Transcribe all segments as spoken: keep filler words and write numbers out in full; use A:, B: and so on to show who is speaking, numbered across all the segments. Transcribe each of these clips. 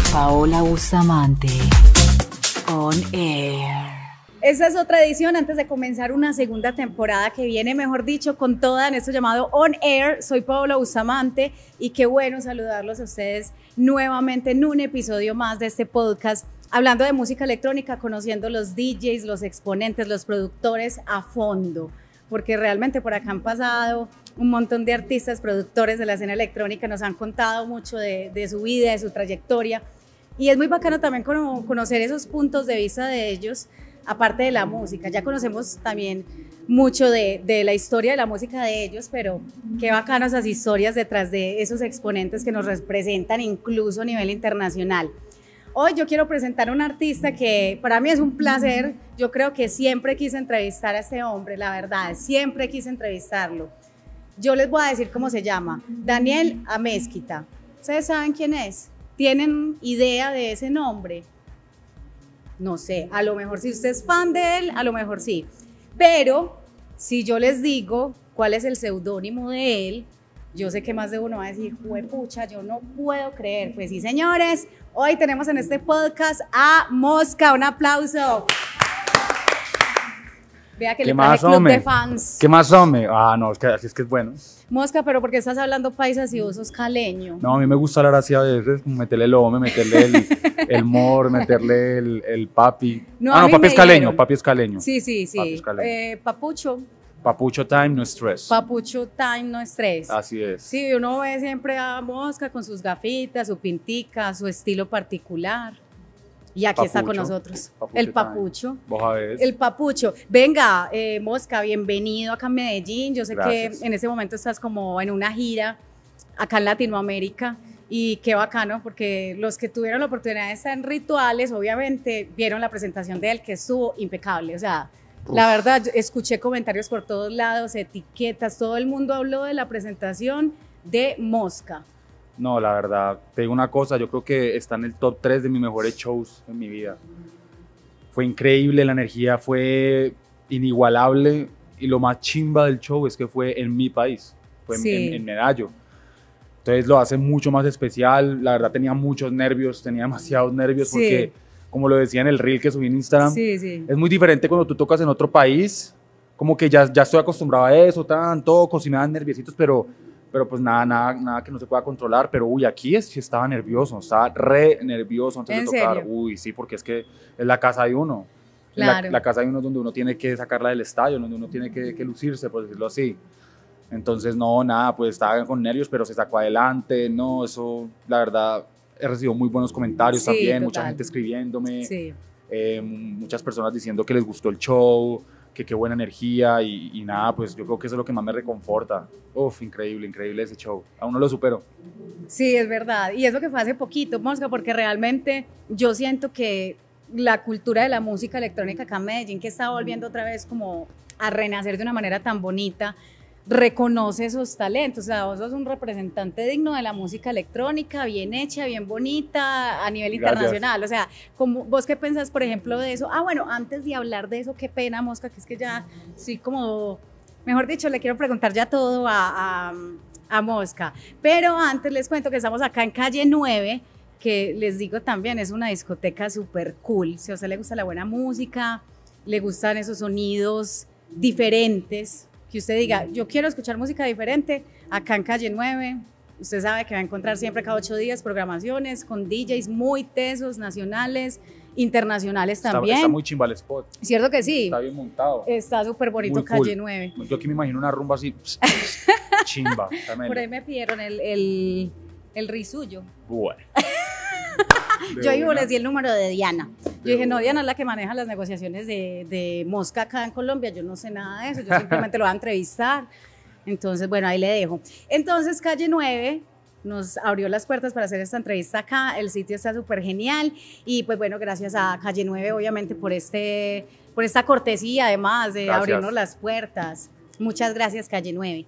A: Paola Bustamante, On Air.
B: Esta es otra edición antes de comenzar una segunda temporada que viene, mejor dicho, con toda en esto llamado On Air. Soy Paola Bustamante y qué bueno saludarlos a ustedes nuevamente en un episodio más de este podcast, hablando de música electrónica, conociendo los D Js, los exponentes, los productores a fondo, porque realmente por acá han pasado un montón de artistas, productores de la escena electrónica, nos han contado mucho de, de su vida, de su trayectoria, y es muy bacano también conocer esos puntos de vista de ellos, aparte de la música. Ya conocemos también mucho de, de la historia de la música de ellos, pero qué bacano esas historias detrás de esos exponentes que nos representan incluso a nivel internacional. Hoy yo quiero presentar a un artista que para mí es un placer. Yo creo que siempre quise entrevistar a este hombre, la verdad, siempre quise entrevistarlo. Yo les voy a decir cómo se llama, Daniel Amezquita. ¿Ustedes saben quién es? ¿Tienen idea de ese nombre? No sé, a lo mejor si usted es fan de él, a lo mejor sí. Pero si yo les digo cuál es el seudónimo de él, yo sé que más de uno va a decir, juepucha, yo no puedo creer. Pues sí, señores, hoy tenemos en este podcast a Mosca. Un aplauso. Vea que le traje club de fans.
C: ¿Qué más, hombre? Ah, no, es que así es que es bueno.
B: Mosca, pero ¿por qué estás hablando paisa si vos sos caleño?
C: No, a mí me gusta hablar así a veces, meterle el home, meterle el, el mor, meterle el, el papi.
B: No,
C: ah, no, papi es caleño,
B: dieron.
C: papi es caleño.
B: Sí, sí, sí.
C: Papi es caleño.
B: Eh, papucho.
C: Papucho time, no stress.
B: Papucho time, no estrés.
C: Así es.
B: Sí, uno ve siempre a Mosca con sus gafitas, su pintica, su estilo particular. Y aquí papucho, está con nosotros, papucho el papucho.
C: Vos a ver.
B: El papucho. Venga, eh, Mosca, bienvenido acá en Medellín. Yo sé Gracias. que en ese momento estás como en una gira acá en Latinoamérica. Y qué bacano, porque los que tuvieron la oportunidad de estar en Rituales, obviamente vieron la presentación de él, que estuvo impecable. O sea, Uf. la verdad, escuché comentarios por todos lados, etiquetas, todo el mundo habló de la presentación de Mosca.
C: No, la verdad, te digo una cosa, yo creo que está en el top tres de mis mejores shows en mi vida. Fue increíble, la energía fue inigualable y lo más chimba del show es que fue en mi país, fue sí. en, en Medallo. Entonces lo hace mucho más especial, la verdad tenía muchos nervios, tenía demasiados nervios sí. porque, como lo decía en el reel que subí en Instagram,
B: sí, sí.
C: es muy diferente cuando tú tocas en otro país, como que ya, ya estoy acostumbrado a eso, tan, toco, si me dan nerviositos, pero... pero pues nada, nada, nada que no se pueda controlar, pero uy, aquí es que estaba nervioso, estaba re nervioso antes de tocar,
B: serio?
C: Uy, sí, porque es que es la casa de uno,
B: claro.
C: la, la casa de uno es donde uno tiene que sacarla del estadio, donde uno tiene que, que lucirse, por decirlo así, entonces no, nada, pues estaba con nervios, pero se sacó adelante, no, eso, la verdad, he recibido muy buenos comentarios
B: sí,
C: también,
B: total.
C: mucha gente escribiéndome,
B: sí.
C: eh, muchas personas diciendo que les gustó el show, que qué buena energía y, y nada, pues yo creo que eso es lo que más me reconforta. Uf, increíble, increíble ese show. Aún no lo supero.
B: Sí, es verdad. Y eso que fue hace poquito, Mosca, porque realmente yo siento que la cultura de la música electrónica acá en Medellín, que está volviendo otra vez como a renacer de una manera tan bonita, reconoce esos talentos. O sea, vos sos un representante digno de la música electrónica, bien hecha, bien bonita, a nivel
C: Gracias.
B: internacional. O sea, como, ¿vos qué pensás, por ejemplo, de eso? Ah, bueno, antes de hablar de eso, qué pena, Mosca, que es que ya sí como, mejor dicho, le quiero preguntar ya todo a, a, a Mosca. Pero antes les cuento que estamos acá en Calle nueve, que les digo también, es una discoteca súper cool. Si a usted le gusta la buena música, le gustan esos sonidos diferentes, que usted diga, yo quiero escuchar música diferente, acá en Calle nueve, usted sabe que va a encontrar siempre cada ocho días programaciones con D Js muy tesos, nacionales, internacionales también.
C: Está, está muy chimba el spot.
B: ¿Cierto que sí?
C: Está bien montado.
B: Está súper bonito Calle nueve.
C: Yo aquí me imagino una rumba así, chimba.
B: Por ahí me pidieron el, el, el risuyo.
C: Bueno.
B: Yo vivo, les di el número de Diana. Yo dije, no, Diana es la que maneja las negociaciones de, de Mosca acá en Colombia. Yo no sé nada de eso, yo simplemente lo voy a entrevistar. Entonces, bueno, ahí le dejo. Entonces, Calle nueve nos abrió las puertas para hacer esta entrevista acá. El sitio está súper genial. Y pues bueno, gracias a Calle nueve, obviamente, por, este, por esta cortesía, además de gracias. abrirnos las puertas. Muchas gracias, Calle nueve.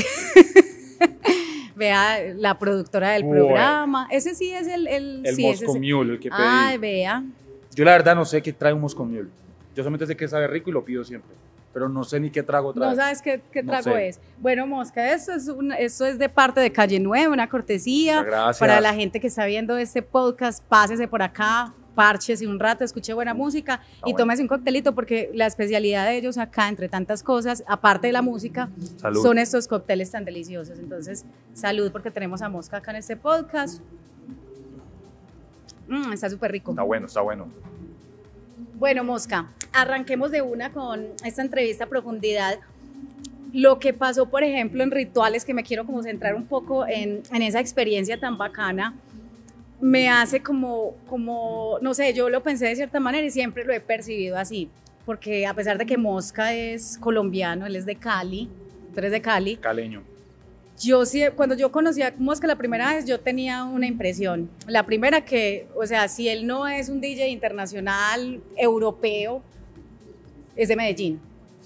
B: Vea, la productora del bueno. programa. Ese sí es el... El,
C: el
B: sí,
C: Moscow Mule, el que pedí.
B: Ay, vea.
C: Yo la verdad no sé qué trae un Moscow Mule. Yo solamente sé que sabe rico y lo pido siempre. pero no sé ni qué trago trae.
B: No sabes qué, qué
C: No
B: trago
C: sé.
B: es. Bueno, Mosca, esto es, un, esto es de parte de Calle nueve, una cortesía.
C: Muchas gracias.
B: Para la gente que está viendo este podcast, pásese por acá, párchese un rato, escuche buena música y
C: bueno.
B: tómese un coctelito, porque la especialidad de ellos acá, entre tantas cosas, aparte de la música,
C: Salud.
B: son estos cócteles tan deliciosos. Entonces, salud, porque tenemos a Mosca acá en este podcast. Mm, está súper rico.
C: Está bueno, está bueno.
B: Bueno, Mosca, arranquemos de una con esta entrevista a profundidad. Lo que pasó, por ejemplo, en Rituales, que me quiero como centrar un poco en, en esa experiencia tan bacana, me hace como, como, no sé, yo lo pensé de cierta manera y siempre lo he percibido así, porque a pesar de que Mosca es colombiano, él es de Cali, tú eres de Cali,
C: Caleño.
B: yo sí, cuando yo conocí a Mosca la primera vez, yo tenía una impresión. La primera que, o sea, si él no es un D J internacional, europeo, es de Medellín.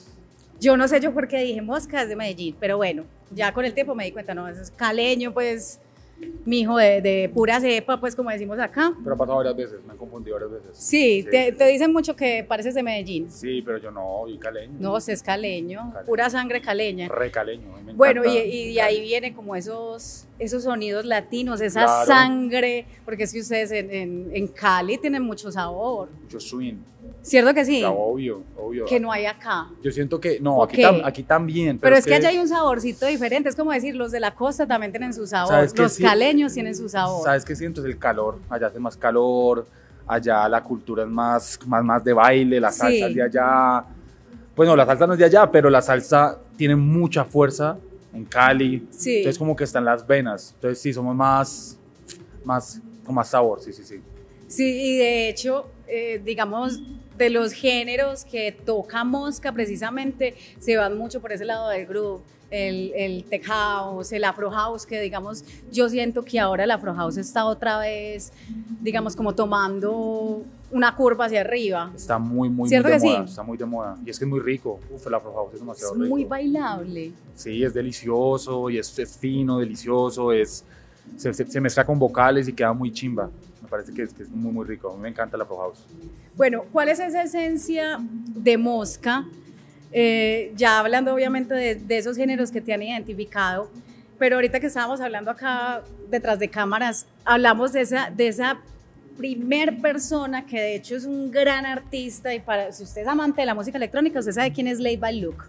B: Yo no sé yo por qué dije Mosca es de Medellín, pero bueno, ya con el tiempo me di cuenta, no, es caleño, pues, mi hijo de, de pura cepa, pues, como decimos acá.
C: Pero ha pasado varias veces, me han confundido varias veces.
B: Sí,
C: Sí,
B: te,
C: sí,
B: te
C: sí.
B: dicen mucho que pareces de Medellín.
C: Sí, pero yo no, y caleño.
B: No, usted es caleño,
C: Caleño.
B: pura sangre caleña.
C: Re caleño. a mí me
B: Bueno, y,
C: encanta.
B: y de ahí vienen como esos, esos sonidos latinos, esa
C: Claro.
B: sangre, porque es que ustedes en, en, en Cali tienen mucho sabor.
C: Mucho swing.
B: ¿Cierto que sí?
C: Ya, obvio, obvio.
B: Que no hay acá.
C: Yo siento que, no,
B: ¿O
C: aquí,
B: qué?
C: tam- aquí también.
B: Pero, es que, allá hay un saborcito diferente, es como decir, los de la costa también tienen su sabor,
C: ¿Sabes qué?
B: los
C: Sí.
B: caleños tienen su sabor.
C: ¿Sabes qué siento? Es el calor. Allá hace más calor, allá la cultura es más, más, más de baile, la salsa
B: Sí.
C: es de allá. Bueno, la salsa no es de allá, pero la salsa tiene mucha fuerza en Cali.
B: Sí.
C: Entonces como que está en las venas. Entonces sí, somos más, más, con más sabor, sí, sí, sí.
B: Sí, y de hecho, eh, digamos, de los géneros que toca Mosca precisamente, se van mucho por ese lado del groove, el, el tech house, el afro house, que digamos, yo siento que ahora el afro house está otra vez, digamos, como tomando una curva hacia arriba.
C: Está muy, muy, muy
B: ¿Cierto
C: de
B: que sí?
C: moda. Está muy de moda. Y es que es muy rico. Uf, el Afro House es
B: Es
C: demasiado rico.
B: muy bailable.
C: Sí, es delicioso y es, es fino, delicioso, es, se, se- se mezcla con vocales y queda muy chimba. Me parece que es, que es muy, muy rico. A mí me encanta el Afro House.
B: Bueno, ¿cuál es esa esencia de Mosca? Eh, ya hablando obviamente de, de esos géneros que te han identificado, pero ahorita que estábamos hablando acá detrás de cámaras, hablamos de esa, de esa primer persona que de hecho es un gran artista, y para, si usted es amante de la música electrónica, usted sabe quién es Laid by Luke.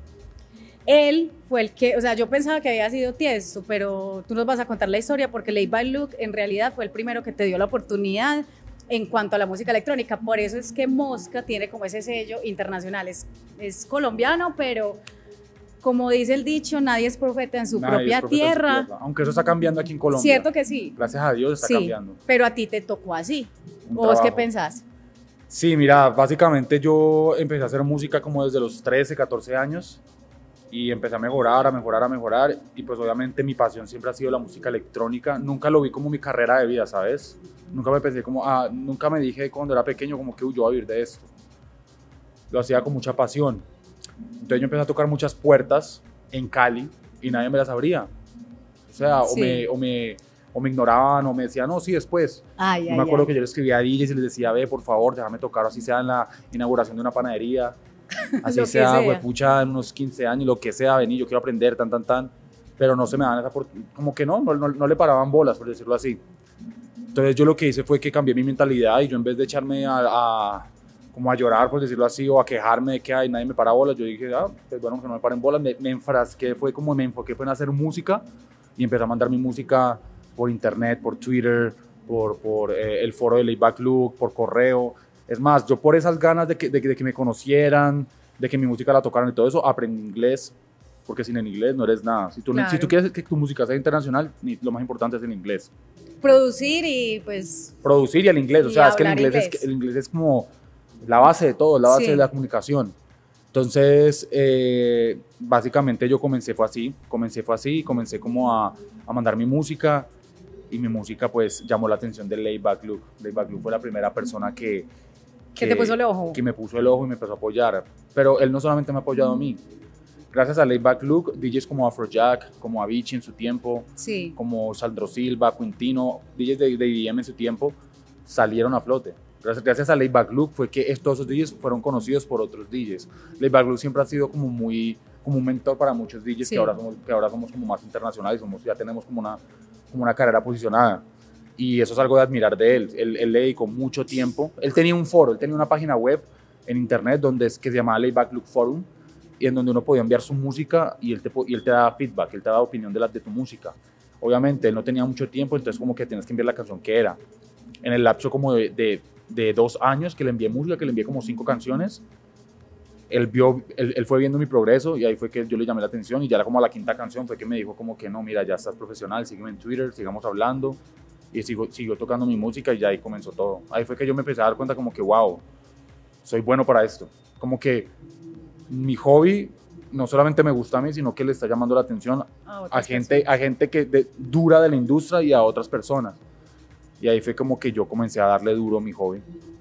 B: Él fue el que, o sea, yo pensaba que había sido Tiesto, pero tú nos vas a contar la historia, porque Laid by Luke en realidad fue el primero que te dio la oportunidad en cuanto a la música electrónica. Por eso es que Mosca tiene como ese sello internacional. Es, es colombiano, pero como dice el dicho, nadie es profeta en su
C: Nadie
B: propia
C: es profeta en su
B: tierra.
C: tierra. Aunque eso está cambiando aquí en Colombia.
B: Cierto que sí.
C: Gracias a Dios está
B: Sí,
C: cambiando.
B: pero a ti te tocó así.
C: Un
B: ¿O vos qué
C: trabajo.
B: pensás?
C: Sí, mira, básicamente yo empecé a hacer música como desde los trece, catorce años y empecé a mejorar, a mejorar, a mejorar y pues obviamente mi pasión siempre ha sido la música electrónica. Nunca lo vi como mi carrera de vida, ¿sabes? Nunca me pensé como, ah, nunca me dije cuando era pequeño como que "Uy, yo voy a vivir de esto". Lo hacía con mucha pasión. Entonces yo empecé a tocar muchas puertas en Cali y nadie me las abría. O sea,
B: Sí.
C: o, me, o, me, o me ignoraban o me decían, no, sí, después.
B: Ay,
C: Yo
B: ay,
C: me acuerdo
B: ay.
C: que yo le escribía a D Js y les decía, ve, por favor, déjame tocar, así sea en la inauguración de una panadería, así
B: Lo que
C: sea,
B: sea.
C: huepucha, en unos quince años, lo que sea, vení, yo quiero aprender, tan, tan, tan, pero no se me daban esa oportunidad, como que no, no, no, no le paraban bolas, por decirlo así. Entonces yo lo que hice fue que cambié mi mentalidad y yo en vez de echarme a, a como a llorar, por decirlo así, o a quejarme de que ay, nadie me para bolas, yo dije, ah, pues bueno, que no me paren bolas, me, me enfrasqué, fue como me enfoqué fue en hacer música y empecé a mandar mi música por internet, por Twitter, por, por eh, el foro de Layback Luke, por correo. Es más, yo por esas ganas de que, de, que- de que me conocieran, de que mi música la tocaran y todo eso, aprendí inglés, porque sin el inglés no eres nada. Si tú,
B: Claro.
C: si tú quieres que tu música sea internacional, ni- lo más importante es el inglés.
B: Producir y pues
C: Producir y el inglés, o
B: Y
C: sea, es que el
B: hablar
C: inglés,
B: inglés.
C: Es, el inglés es como la base de todo, la base
B: Sí.
C: de la comunicación. Entonces, eh, básicamente yo comencé fue así, comencé fue así, comencé como a, a mandar mi música y mi música pues llamó la atención de Layback Luke. Layback Luke fue la primera persona que,
B: que te puso el ojo.
C: que me puso el ojo y me empezó a apoyar. Pero él no solamente me ha apoyado a mí. Gracias a Layback Luke, D Js como Afrojack, como Avicii en su tiempo,
B: Sí.
C: como Sandro Silva, Quintino, D Js de, de E D M en su tiempo, salieron a flote. Gracias, gracias a Laidback Luke fue que estos esos D Js fueron conocidos por otros D Js. Laidback Luke siempre ha sido como muy, como un mentor para muchos D Js sí. que, ahora somos, que ahora somos como más internacionales, somos, ya tenemos como una, como una carrera posicionada. Y eso es algo de admirar de él. él. Él le dedicó mucho tiempo. Él tenía un foro, él tenía una página web en internet donde es, que se llamaba Laidback Luke Forum, y en donde uno podía enviar su música y él te, y él te daba feedback, él te daba opinión de, la, de tu música. Obviamente él no tenía mucho tiempo, entonces como que tenías que enviar la canción que era. En el lapso como de, de, de dos años que le envié música, que le envié como cinco canciones, él, vio, él, él fue viendo mi progreso y ahí fue que yo le llamé la atención y ya era como a la quinta canción fue que me dijo como que no, mira, ya estás profesional, sígueme en Twitter, sigamos hablando y sigo, siguió tocando mi música y ya ahí comenzó todo. Ahí fue que yo me empecé a dar cuenta como que wow, soy bueno para esto. Como que mi hobby no solamente me gusta a mí, sino que le está llamando la atención a, a gente, a gente que de, dura de la industria y a otras personas. Y ahí fue como que yo comencé a darle duro a mi hobby.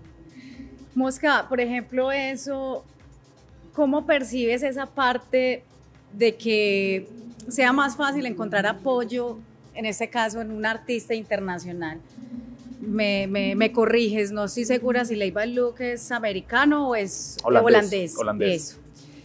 B: Mosca, por ejemplo, eso, ¿cómo percibes esa parte de que sea más fácil encontrar apoyo, en este caso, en un artista internacional? Me, me, me corriges, no estoy segura si Laidback Luke es americano o es
C: holandés.
B: holandés.
C: holandés.
B: Eso.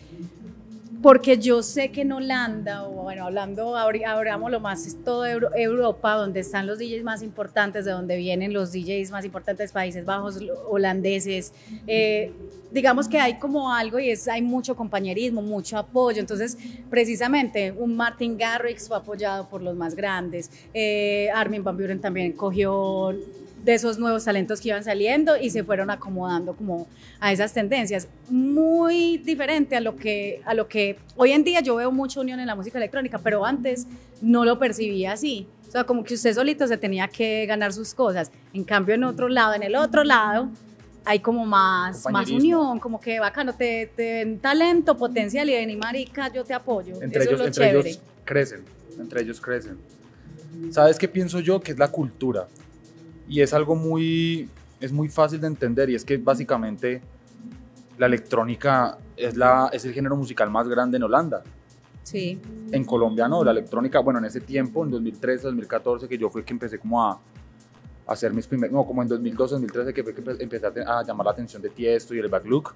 B: Porque yo sé que en Holanda, o bueno, hablando, abramos lo más, es toda Euro, Europa, donde están los D Js más importantes, de donde vienen los D Js más importantes, Países Bajos, holandeses. Eh, digamos que hay como algo y es, hay mucho compañerismo, mucho apoyo. Entonces, precisamente, un Martin Garrix fue apoyado por los más grandes. Eh, Armin van Buuren también cogió de esos nuevos talentos que iban saliendo y se fueron acomodando como a esas tendencias. Muy diferente a lo que, a lo que hoy en día yo veo mucha unión en la música electrónica, pero antes no lo percibía así. O sea, como que usted solito se tenía que ganar sus cosas. En cambio, en otro lado, en el otro lado, hay como más, más unión, como que bacano, te, te ven talento, potencial y ven, marica, yo te apoyo.
C: Entre,
B: Eso
C: ellos,
B: es lo
C: entre
B: chévere.
C: ellos crecen, entre ellos crecen. ¿Sabes qué pienso yo? Que es la cultura. Y es algo muy, es muy fácil de entender y es que básicamente la electrónica es, la, es el género musical más grande en Holanda.
B: Sí.
C: En Colombia no, la electrónica, bueno, en ese tiempo, en dos mil trece, dos mil catorce, que yo fue que empecé como a, a hacer mis primeros, no, como en dos mil doce, dos mil trece, que fue que empecé a, a llamar la atención de Tiesto y el Laidback Luke.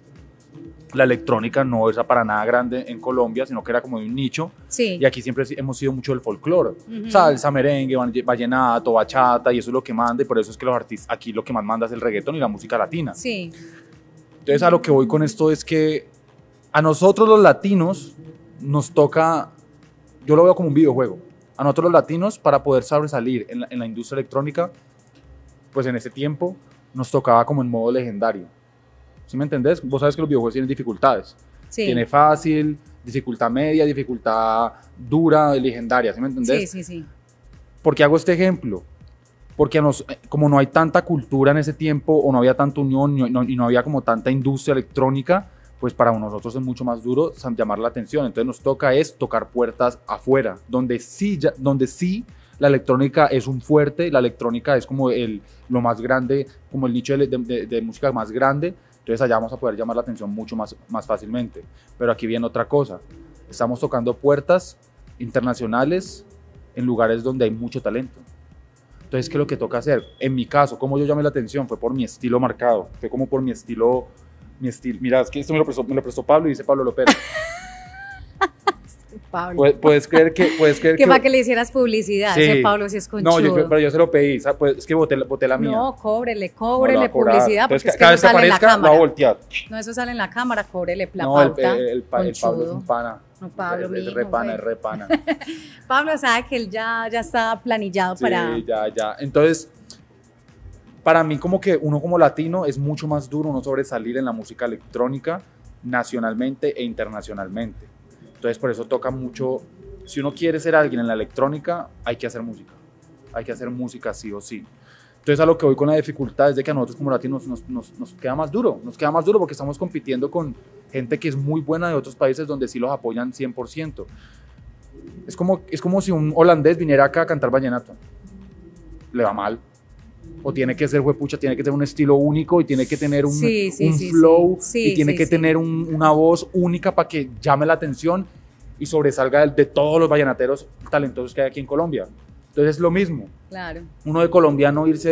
C: La electrónica no era para nada grande en Colombia, sino que era como de un nicho.
B: Sí.
C: Y aquí siempre hemos sido mucho del folclore.
B: Uh-huh.
C: Salsa, merengue, vallenato, bachata, y eso es lo que manda. Y por eso es que los artistas, aquí lo que más manda es el reggaetón y la música latina.
B: Sí.
C: Entonces, a lo que voy con esto es que a nosotros los latinos nos toca, yo lo veo como un videojuego. A nosotros los latinos, para poder sobresalir en la, en la industria electrónica, pues en ese tiempo nos tocaba como en modo legendario. ¿Sí me entendés? Vos sabes que los videojuegos tienen dificultades.
B: Sí.
C: Tiene fácil, dificultad media, dificultad dura, legendaria. ¿Sí me entendés?
B: Sí, sí, sí.
C: ¿Por qué hago este ejemplo? Porque nos, como no hay tanta cultura en ese tiempo, o no había tanta unión, y no, y no había como tanta industria electrónica, pues para nosotros es mucho más duro llamar la atención. Entonces nos toca es tocar puertas afuera, donde sí, ya, donde sí la electrónica es un fuerte, la electrónica es como el, lo más grande, como el nicho de, de, de música más grande. Entonces allá vamos a poder llamar la atención mucho más, más fácilmente. Pero aquí viene otra cosa. Estamos tocando puertas internacionales en lugares donde hay mucho talento. Entonces, ¿qué es lo que toca hacer? En mi caso, como yo llamé la atención, fue por mi estilo marcado. Fue como por mi estilo... Mi estilo. Mira, es que esto me lo prestó, me lo prestó Pablo y dice Pablo López.
B: Pablo.
C: ¿Puedes, puedes creer que... Puedes creer
B: que,
C: que
B: para que le hicieras publicidad,
C: sí.
B: Ese Pablo sí es conchudo.
C: No, yo, pero yo se lo pedí, ¿sabes? Pues, es que boté, boté la mía.
B: No, cóbrele, cóbrele
C: no
B: publicidad,
C: Entonces,
B: porque es que
C: cada
B: no
C: vez que
B: sale en la
C: aparezca,
B: cámara.
C: lo voy a voltear.
B: No, eso sale en la cámara, cóbrele la
C: No, el,
B: pauta.
C: el, el, el, el Pablo es un pana.
B: No, Pablo,
C: es,
B: mi
C: es
B: hijo,
C: re pana,
B: güey.
C: es re pana.
B: Pablo sabe que él ya, ya está planillado
C: Sí,
B: para...
C: ya, ya. Entonces, para mí como que uno como latino es mucho más duro uno sobresalir en la música electrónica nacionalmente e internacionalmente. Entonces, por eso toca mucho, si uno quiere ser alguien en la electrónica, hay que hacer música. Hay que hacer música sí o sí. Entonces, a lo que voy con la dificultad es de que a nosotros como latinos nos, nos, nos queda más duro. Nos queda más duro porque estamos compitiendo con gente que es muy buena de otros países donde sí los apoyan cien por ciento. Es como, es como si un holandés viniera acá a cantar vallenato. Le va mal. O tiene que ser huepucha, tiene que tener un estilo único y tiene que tener un,
B: sí, sí,
C: un
B: sí,
C: flow
B: sí. Sí,
C: y tiene
B: sí,
C: que
B: sí.
C: tener un, una voz única para que llame la atención y sobresalga de, de todos los vallenateros talentosos que hay aquí en Colombia. Entonces es lo mismo.
B: Claro.
C: Uno de colombiano irse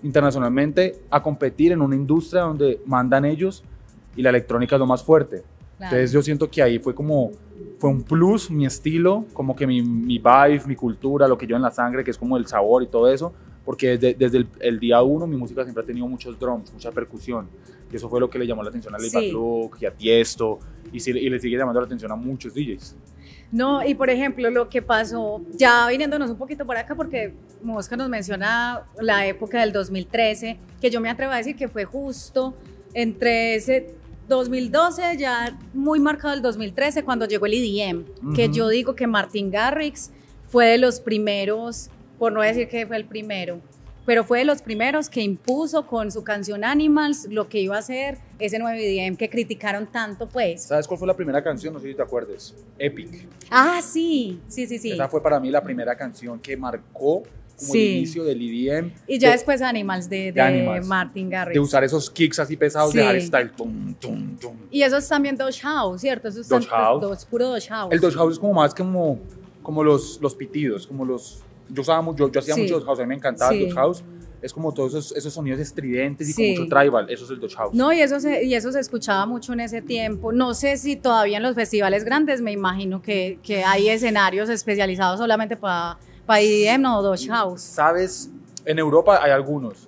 C: internacionalmente a competir en una industria donde mandan ellos y la electrónica es lo más fuerte. Claro. Entonces yo siento que ahí fue como, fue un plus, mi estilo, como que mi, mi vibe, mi cultura, lo que yo en la sangre, que es como el sabor y todo eso, porque desde, desde el, el día uno mi música siempre ha tenido muchos drums, mucha percusión, y eso fue lo que le llamó la atención a Leigh
B: Sí.
C: Luke y a Tiesto, y, si- y le sigue llamando la atención a muchos D Js.
B: No, y por ejemplo, lo que pasó, ya viniéndonos un poquito por acá, porque Mosca nos menciona la época del dos mil trece, que yo me atrevo a decir que fue justo entre ese dos mil doce, ya muy marcado el dos mil trece, cuando llegó el E D M, uh-huh. que yo digo que Martin Garrix fue de los primeros, por no decir que fue el primero, pero fue de los primeros que impuso con su canción Animals lo que iba a ser ese nuevo E D M que criticaron tanto, pues.
C: ¿Sabes cuál fue la primera canción? No sé si te acuerdes. Epic.
B: Ah, sí, sí, sí, sí.
C: Esa fue para mí la primera canción que marcó como
B: Sí.
C: el inicio del E D M.
B: Y ya
C: de,
B: después Animals de, de,
C: de Animals,
B: Martin Garrix.
C: de usar esos kicks así pesados
B: Sí.
C: de hardstyle. Tum, tum, tum.
B: Y eso es también Doge House, ¿cierto? Eso es
C: Doge
B: tan-
C: House.
B: Doge, puro Doge House.
C: El Doge House es como más como, como los, los pitidos, como los... Yo, usaba, mu- yo, yo hacía
B: Sí.
C: mucho Doge House, a mí me encantaba
B: Sí.
C: el Doge House. Es como todos esos, esos sonidos estridentes y
B: Sí.
C: con mucho tribal, eso es el Doge House.
B: No, y eso, se, y eso se escuchaba mucho en ese tiempo. No sé si todavía en los festivales grandes, me imagino que, que hay escenarios especializados solamente para pa E D M, no, Doge House.
C: ¿Sabes? En Europa hay algunos.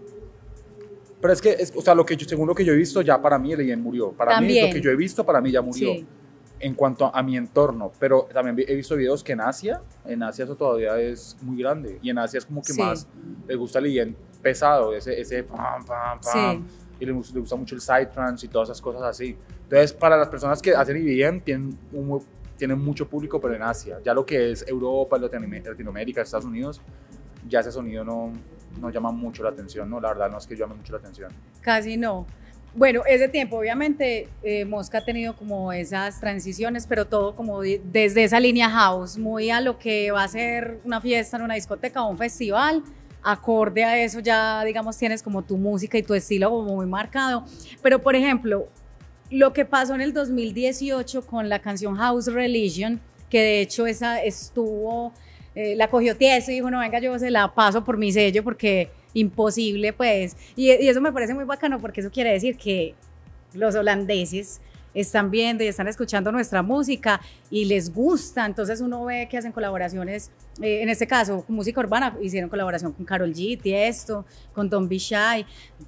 C: Pero es que, es, o sea, lo que yo, según lo que yo he visto, ya para mí el E D M murió. Para
B: También.
C: mí, lo que yo he visto, para mí ya murió.
B: Sí.
C: En cuanto a, a mi entorno. Pero también vi- he visto videos que en Asia, en Asia eso todavía es muy grande. Y en Asia es como que
B: Sí.
C: más les gusta el E D M pesado, ese, ese pam, pam, pam.
B: Sí.
C: Y les, gusta- les gusta mucho el psytrance y todas esas cosas así. Entonces, para las personas que hacen E D M, tienen, un, mu- tienen mucho público, pero en Asia. Ya lo que es Europa, Latinoam- Latinoamérica, Estados Unidos, ya ese sonido no, no llama mucho la atención, ¿no? La verdad no es que llame mucho la atención.
B: Casi no. Bueno, ese tiempo, obviamente, eh, Mosca ha tenido como esas transiciones, pero todo como de- desde esa línea house, muy a lo que va a ser una fiesta en una discoteca o un festival. Acorde a eso ya, digamos, tienes como tu música y tu estilo como muy marcado. Pero, por ejemplo, lo que pasó en el dos mil dieciocho con la canción House Religion, que de hecho esa estuvo, eh, la cogió Tiesto y dijo, no, venga, yo se la paso por mi sello porque imposible, pues. Y, y eso me parece muy bacano porque eso quiere decir que los holandeses están viendo y están escuchando nuestra música y les gusta, entonces uno ve que hacen colaboraciones, eh, en este caso, música urbana, hicieron colaboración con Karol G, Tiesto, con Don Be Shy,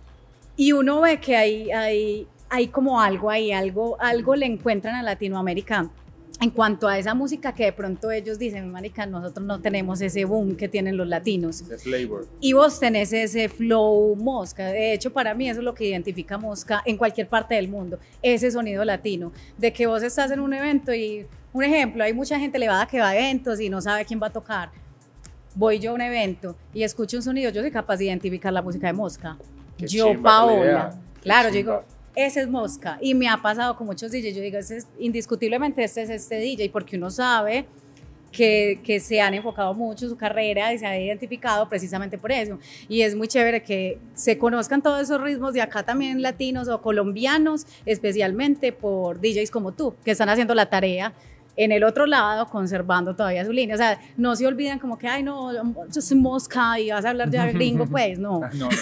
B: y uno ve que hay, hay, hay como algo ahí, algo, algo le encuentran a Latinoamérica en cuanto a esa música que de pronto ellos dicen, marica, nosotros no tenemos ese boom que tienen los latinos.
C: Ese flavor.
B: Y vos tenés ese flow Mosca. De hecho, para mí eso es lo que identifica a Mosca en cualquier parte del mundo, ese sonido latino, de que vos estás en un evento y, un ejemplo, hay mucha gente elevada que va a eventos y no sabe quién va a tocar. Voy yo a un evento y escucho un sonido, yo soy capaz de identificar la música de Mosca.
C: Qué
B: Yo,
C: chimba, qué
B: Paola.
C: idea. Qué
B: Claro, yo
C: chimba.
B: digo, ese es Mosca. Y me ha pasado con muchos D Js, yo digo, ese es, indiscutiblemente este es este D J, porque uno sabe que, que se han enfocado mucho su carrera y se ha identificado precisamente por eso. Y es muy chévere que se conozcan todos esos ritmos de acá también latinos o colombianos, especialmente por D Js como tú, que están haciendo la tarea en el otro lado, conservando todavía su línea. O sea, no se olviden como que, ay, no, yo soy Mosca y vas a hablar ya gringo, pues, no.
C: No, no.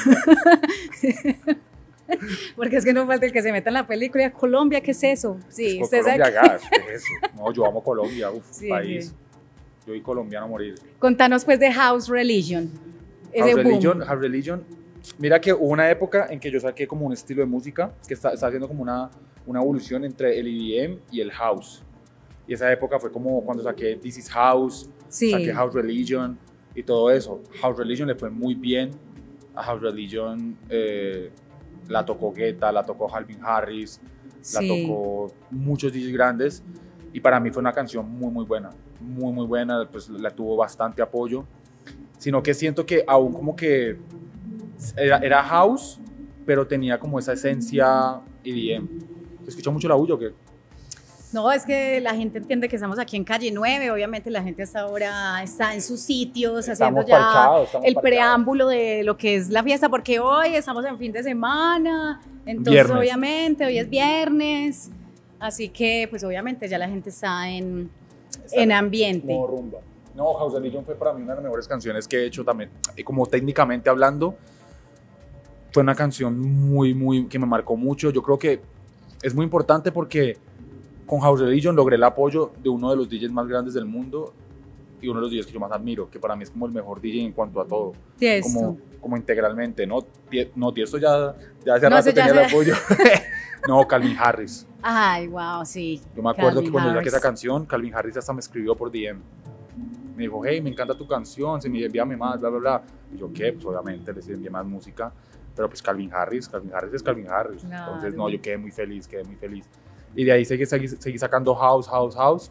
B: Porque es que no falta el que se meta en la película. Colombia, ¿qué es eso? Sí,
C: Pues
B: usted sabe
C: Colombia,
B: que-
C: gas, ¿qué es eso? No, yo amo Colombia, uf,
B: Sí,
C: país.
B: sí.
C: Yo soy colombiano a morir.
B: Contanos pues de House Religion. Ese
C: House
B: boom.
C: Religion, House Religion. Mira que hubo una época en que yo saqué como un estilo de música que está, está haciendo como una, una evolución entre el E D M y el house. Y esa época fue como cuando saqué This Is House,
B: Sí.
C: saqué House Religion y todo eso. House Religion le fue muy bien. A House Religion eh, la tocó Guetta, la tocó Calvin Harris, la
B: Sí.
C: tocó muchos D Js grandes. Y para mí fue una canción muy, muy buena. Muy, muy buena. Pues la tuvo bastante apoyo. Sino que siento que aún como que era, era house, pero tenía como esa esencia E D M. ¿Se escucha mucho la bulla o qué?
B: No, es que la gente entiende que estamos aquí en Calle nueve, obviamente la gente hasta ahora está en sus sitios haciendo
C: Estamos
B: ya
C: parchados, estamos
B: el
C: parchados.
B: preámbulo de lo que es la fiesta, porque hoy estamos en fin de semana, entonces
C: Viernes.
B: obviamente hoy es viernes, así que pues obviamente ya la gente está en,
C: Está
B: en ambiente.
C: Como rumba. No, House Religion fue para mí una de las mejores canciones que he hecho también. Y como técnicamente hablando, fue una canción muy, muy, que me marcó mucho. Yo creo que es muy importante porque con House Religion logré el apoyo de uno de los D Js más grandes del mundo y uno de los D Js que yo más admiro, que para mí es como el mejor D J en cuanto a todo.
B: Tiesto.
C: Como, como integralmente, ¿no? Tie- No, Tiesto ya, ya hace
B: No,
C: rato
B: ese ya
C: tenía el
B: se-
C: apoyo. No, Calvin Harris.
B: Ay, wow, sí.
C: Yo me acuerdo
B: Calvin
C: que cuando yo saqué
B: Harris.
C: esa canción, Calvin Harris hasta me escribió por D M. Me dijo, hey, me encanta tu canción, se me envíame más, bla, bla, bla. Y yo, ¿qué? Pues obviamente les envié más música. Pero pues Calvin Harris, Calvin Harris es Calvin Harris.
B: Claro.
C: Entonces, no, yo quedé muy feliz, quedé muy feliz. Y de ahí seguí, seguí, seguí sacando house, house, house.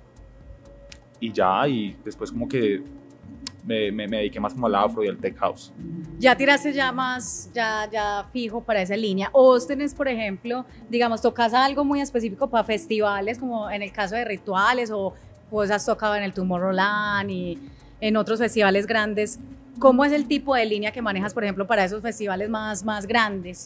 C: Y ya, y después como que me, me, me dediqué más como al afro y al tech house.
B: Ya tiraste ya más, ya, ya fijo para esa línea. O vos tenés, por ejemplo, digamos, tocas algo muy específico para festivales, como en el caso de Rituales, o vos has tocado en el Tomorrowland y en otros festivales grandes. ¿Cómo es el tipo de línea que manejas, por ejemplo, para esos festivales más, más grandes?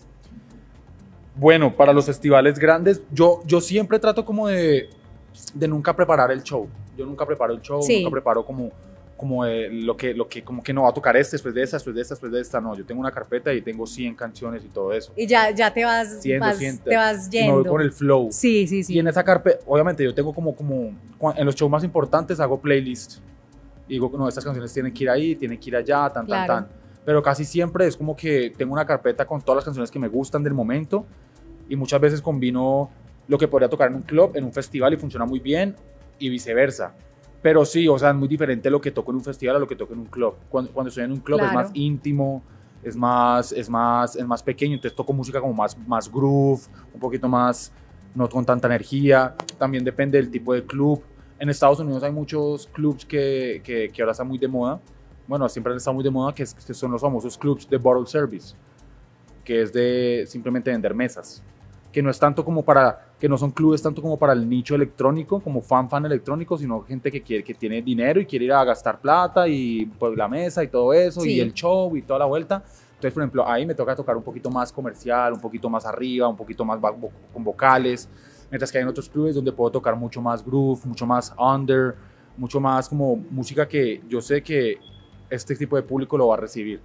C: Bueno, para los festivales grandes, yo, yo siempre trato como de, de nunca preparar el show. Yo nunca preparo el show,
B: Sí.
C: nunca preparo como, como eh, lo, que, lo que, como que no va a tocar este, después de esta, después de esta, después de esta. No, yo tengo una carpeta y tengo cien canciones y todo eso.
B: Y ya, ya te vas,
C: cien,
B: vas-
C: doscientos.
B: te vas
C: Y me
B: yendo.
C: voy con el flow.
B: Sí, sí, sí.
C: Y en esa carpeta, obviamente yo tengo como, como, cua- en los shows más importantes hago playlist. Y digo, no, estas canciones tienen que ir ahí, tienen que ir allá, tan,
B: Claro.
C: tan, tan. Pero casi siempre es como que tengo una carpeta con todas las canciones que me gustan del momento. Y muchas veces combino lo que podría tocar en un club, en un festival y funciona muy bien y viceversa. Pero sí, o sea, es muy diferente lo que toco en un festival a lo que toco en un club. Cuando, cuando estoy en un club
B: Claro.
C: es más íntimo, es más, es más, es más pequeño, entonces toco música como más, más groove, un poquito más, no con tanta energía. También depende del tipo de club. En Estados Unidos hay muchos clubs que, que, que ahora están muy de moda. Bueno, siempre han estado muy de moda, que, es- que son los famosos clubs de bottle service, que es de simplemente vender mesas, que no es tanto como para, que no son clubes tanto como para el nicho electrónico, como fan fan electrónico, sino gente que quiere, que tiene dinero y quiere ir a gastar plata y pues la mesa y todo eso,
B: Sí.
C: y el show y toda la vuelta. Entonces, por ejemplo, ahí me toca tocar un poquito más comercial, un poquito más arriba, un poquito más vo- con vocales, mientras que hay en otros clubes donde puedo tocar mucho más groove, mucho más under, mucho más como música que yo sé que este tipo de público lo va a recibir.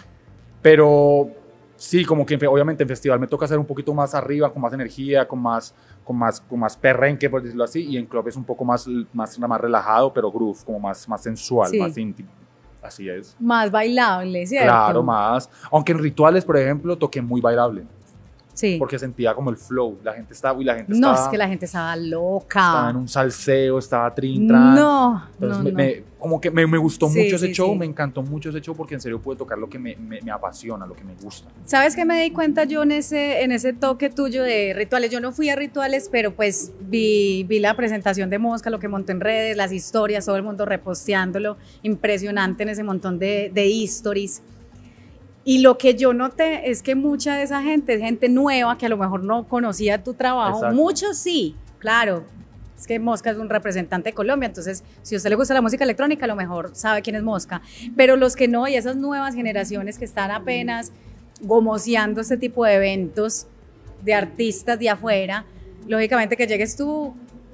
C: Pero sí, como que obviamente en festival me toca hacer un poquito más arriba, con más energía, con más, con más, con más perrenque, por decirlo así, y en club es un poco más, más, más relajado, pero groove, como más, más sensual,
B: Sí.
C: más íntimo. Así es.
B: Más bailable, ¿cierto?
C: Claro, más. Aunque en rituales, por ejemplo, toqué muy bailable,
B: Sí.
C: porque sentía como el flow. La gente estaba, uy, la gente
B: No,
C: estaba,
B: es que la gente estaba
C: estaba
B: loca.
C: en un salseo, estaba trin, tran.
B: No,
C: Entonces,
B: no,
C: me-
B: no.
C: me- como que me, me gustó
B: Sí,
C: mucho ese
B: sí,
C: show,
B: sí.
C: me encantó mucho ese show porque en serio pude tocar lo que me, me, me apasiona, lo que me gusta.
B: ¿Sabes qué me di cuenta yo en ese, en ese toque tuyo de rituales? Yo no fui a rituales, pero pues vi, vi la presentación de Mosca, lo que montó en redes, las historias, todo el mundo reposteándolo, impresionante en ese montón de, de stories. Y lo que yo noté es que mucha de esa gente es gente nueva que a lo mejor no conocía tu trabajo.
C: Exacto.
B: Muchos sí, claro. Es que Mosca es un representante de Colombia, entonces si a usted le gusta la música electrónica, a lo mejor sabe quién es Mosca. Pero los que no, y esas nuevas generaciones que están apenas gomoseando este tipo de eventos de artistas de afuera, lógicamente que llegues tú,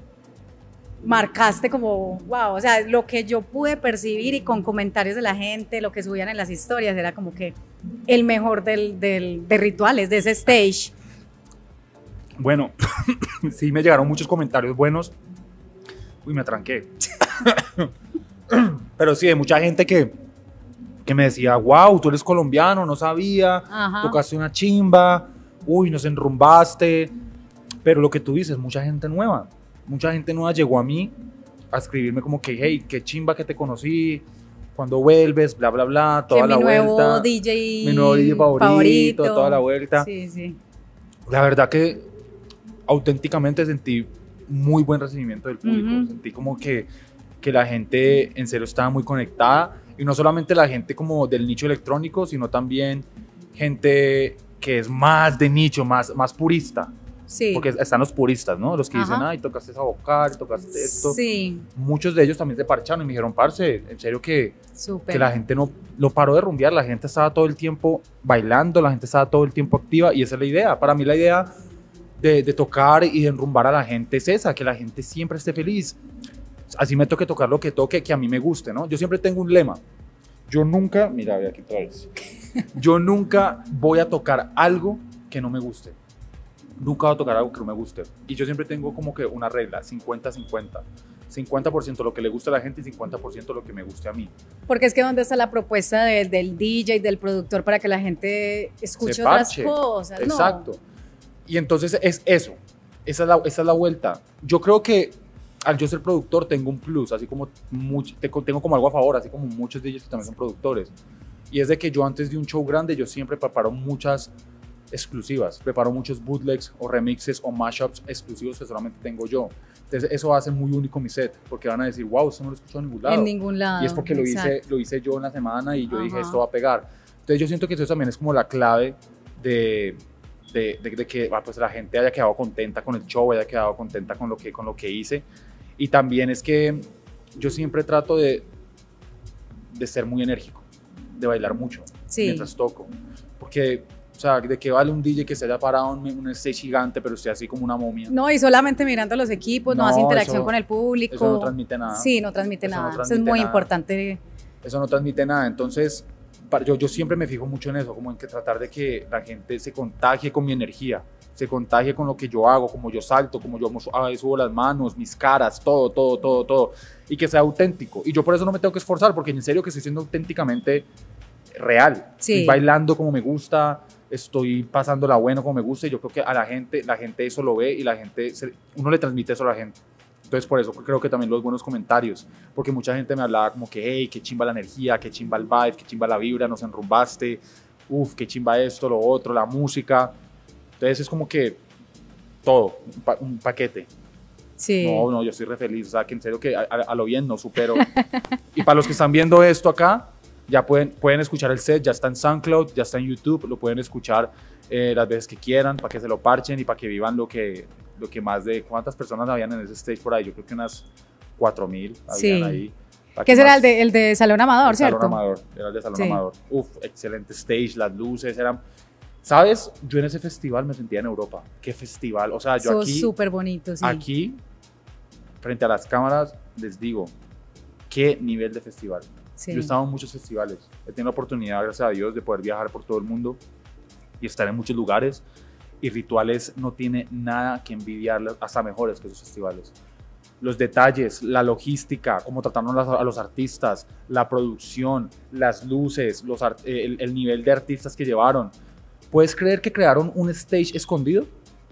B: marcaste como, wow, o sea, lo que yo pude percibir y con comentarios de la gente, lo que subían en las historias, era como que el mejor del, del, de rituales, de ese stage.
C: Bueno, sí me llegaron muchos comentarios buenos. Uy, me tranqué. Pero sí, hay mucha gente que, que me decía, wow, tú eres colombiano, no sabía,
B: Ajá.
C: tocaste una chimba, uy, nos enrumbaste. Pero lo que tú dices, mucha gente nueva, mucha gente nueva llegó a mí a escribirme como que, hey, qué chimba que te conocí, cuando vuelves, bla, bla, bla, toda
B: que
C: la
B: mi nuevo
C: vuelta.
B: D J
C: Mi nuevo D J favorito, toda la vuelta.
B: Sí, sí.
C: La verdad que auténticamente sentí muy buen recibimiento del público.
B: Ujú.
C: Sentí como que, que la gente en serio estaba muy conectada. Y no solamente la gente como del nicho electrónico, sino también gente que es más de nicho, más, más purista.
B: Sí.
C: Porque están los puristas, ¿no? Los que dicen,
B: Ajá.
C: ay, tocaste esa vocal, tocaste esto.
B: Sí,
C: Muchos de ellos también se parcharon y me dijeron, parce, en serio que,
B: súper.
C: que la gente no lo paró de rumbear, la gente estaba todo el tiempo bailando, la gente estaba todo el tiempo activa y esa es la idea. Para mí la idea de, de tocar y de enrumbar a la gente es esa, que la gente siempre esté feliz. Así me toque tocar lo que toque, que a mí me guste, ¿no? Yo siempre tengo un lema. Yo nunca, mira, ve aquí otra vez. Yo nunca voy a tocar algo que no me guste. Nunca voy a tocar algo que no me guste. Y yo siempre tengo como que una regla, cincuenta cincuenta. cincuenta por ciento lo que le gusta a la gente y cincuenta por ciento lo que me guste a mí.
B: Porque es que ¿dónde está la propuesta de, del D J, del productor, para que la gente escuche otras cosas?
C: Exacto.
B: No.
C: Y entonces es eso. Esa es, la, esa es la vuelta. Yo creo que al yo ser productor tengo un plus, así como mucho, tengo como algo a favor, así como muchos D Js que también son productores. Y es de que yo antes de un show grande, yo siempre preparo muchas exclusivas, preparo muchos bootlegs o remixes o mashups exclusivos que solamente tengo yo. Entonces eso hace muy único mi set, porque van a decir, wow, eso no lo he escuchado en ningún lado.
B: En ningún lado.
C: Y es porque lo hice, lo hice yo en la semana y yo
B: Ajá.
C: dije, esto va a pegar. Entonces yo siento que eso también es como la clave de, de, de, de que pues, la gente haya quedado contenta con el show, haya quedado contenta con lo que, con lo que hice. Y también es que yo siempre trato de, de ser muy enérgico, de bailar mucho
B: sí.
C: mientras toco. Porque, o sea, ¿de qué vale un D J que se haya parado en un stage gigante pero esté así como una momia?
B: No, y solamente mirando los equipos, no, no hace interacción
C: eso,
B: con el público.
C: Eso no transmite nada.
B: Sí, no transmite
C: eso
B: nada.
C: No transmite
B: eso es muy
C: nada.
B: importante.
C: Eso no transmite nada. Entonces, yo, yo siempre me fijo mucho en eso, como en que tratar de que la gente se contagie con mi energía, se contagie con lo que yo hago, como yo salto, como yo subo las manos, mis caras, todo, todo, todo, todo, y que sea auténtico. Y yo por eso no me tengo que esforzar, porque en serio que estoy siendo auténticamente real.
B: Sí.
C: Estoy bailando como me gusta, estoy pasándola bueno como me gusta, y yo creo que a la gente, la gente eso lo ve y la gente, uno le transmite eso a la gente. Entonces por eso creo que también los buenos comentarios, porque mucha gente me hablaba como que, hey, qué chimba la energía, qué chimba el vibe, qué chimba la vibra, nos enrumbaste, uf, qué chimba esto, lo otro, la música. Entonces es como que todo, un, pa un paquete.
B: Sí.
C: No, no, yo estoy re feliz, o sea, que en serio que a, a, a lo bien no supero. Y para los que están viendo esto acá, ya pueden, pueden escuchar el set, ya está en SoundCloud, ya está en YouTube, lo pueden escuchar eh, las veces que quieran, para que se lo parchen y para que vivan lo que, lo que más de, ¿cuántas personas habían en ese stage por ahí? Yo creo que unas cuatro mil habían sí. ahí.
B: ¿Qué ese era el de, el de Salón Amador, el ¿cierto?
C: Salón Amador, era el de Salón sí. Amador. Uf, excelente stage, las luces eran... ¿Sabes? Yo en ese festival me sentía en Europa. ¿Qué festival? O sea, yo
B: Sos
C: aquí...
B: súper bonito, sí.
C: Aquí, frente a las cámaras, les digo, ¿qué nivel de festival? Sí. Yo he estado en muchos festivales. He tenido la oportunidad, gracias a Dios, de poder viajar por todo el mundo y estar en muchos lugares. Y Rituales no tiene nada que envidiarle, hasta mejores que esos festivales. Los detalles, la logística, cómo trataron a los artistas, la producción, las luces, los art el, el nivel de artistas que llevaron. ¿Puedes creer que crearon un stage escondido?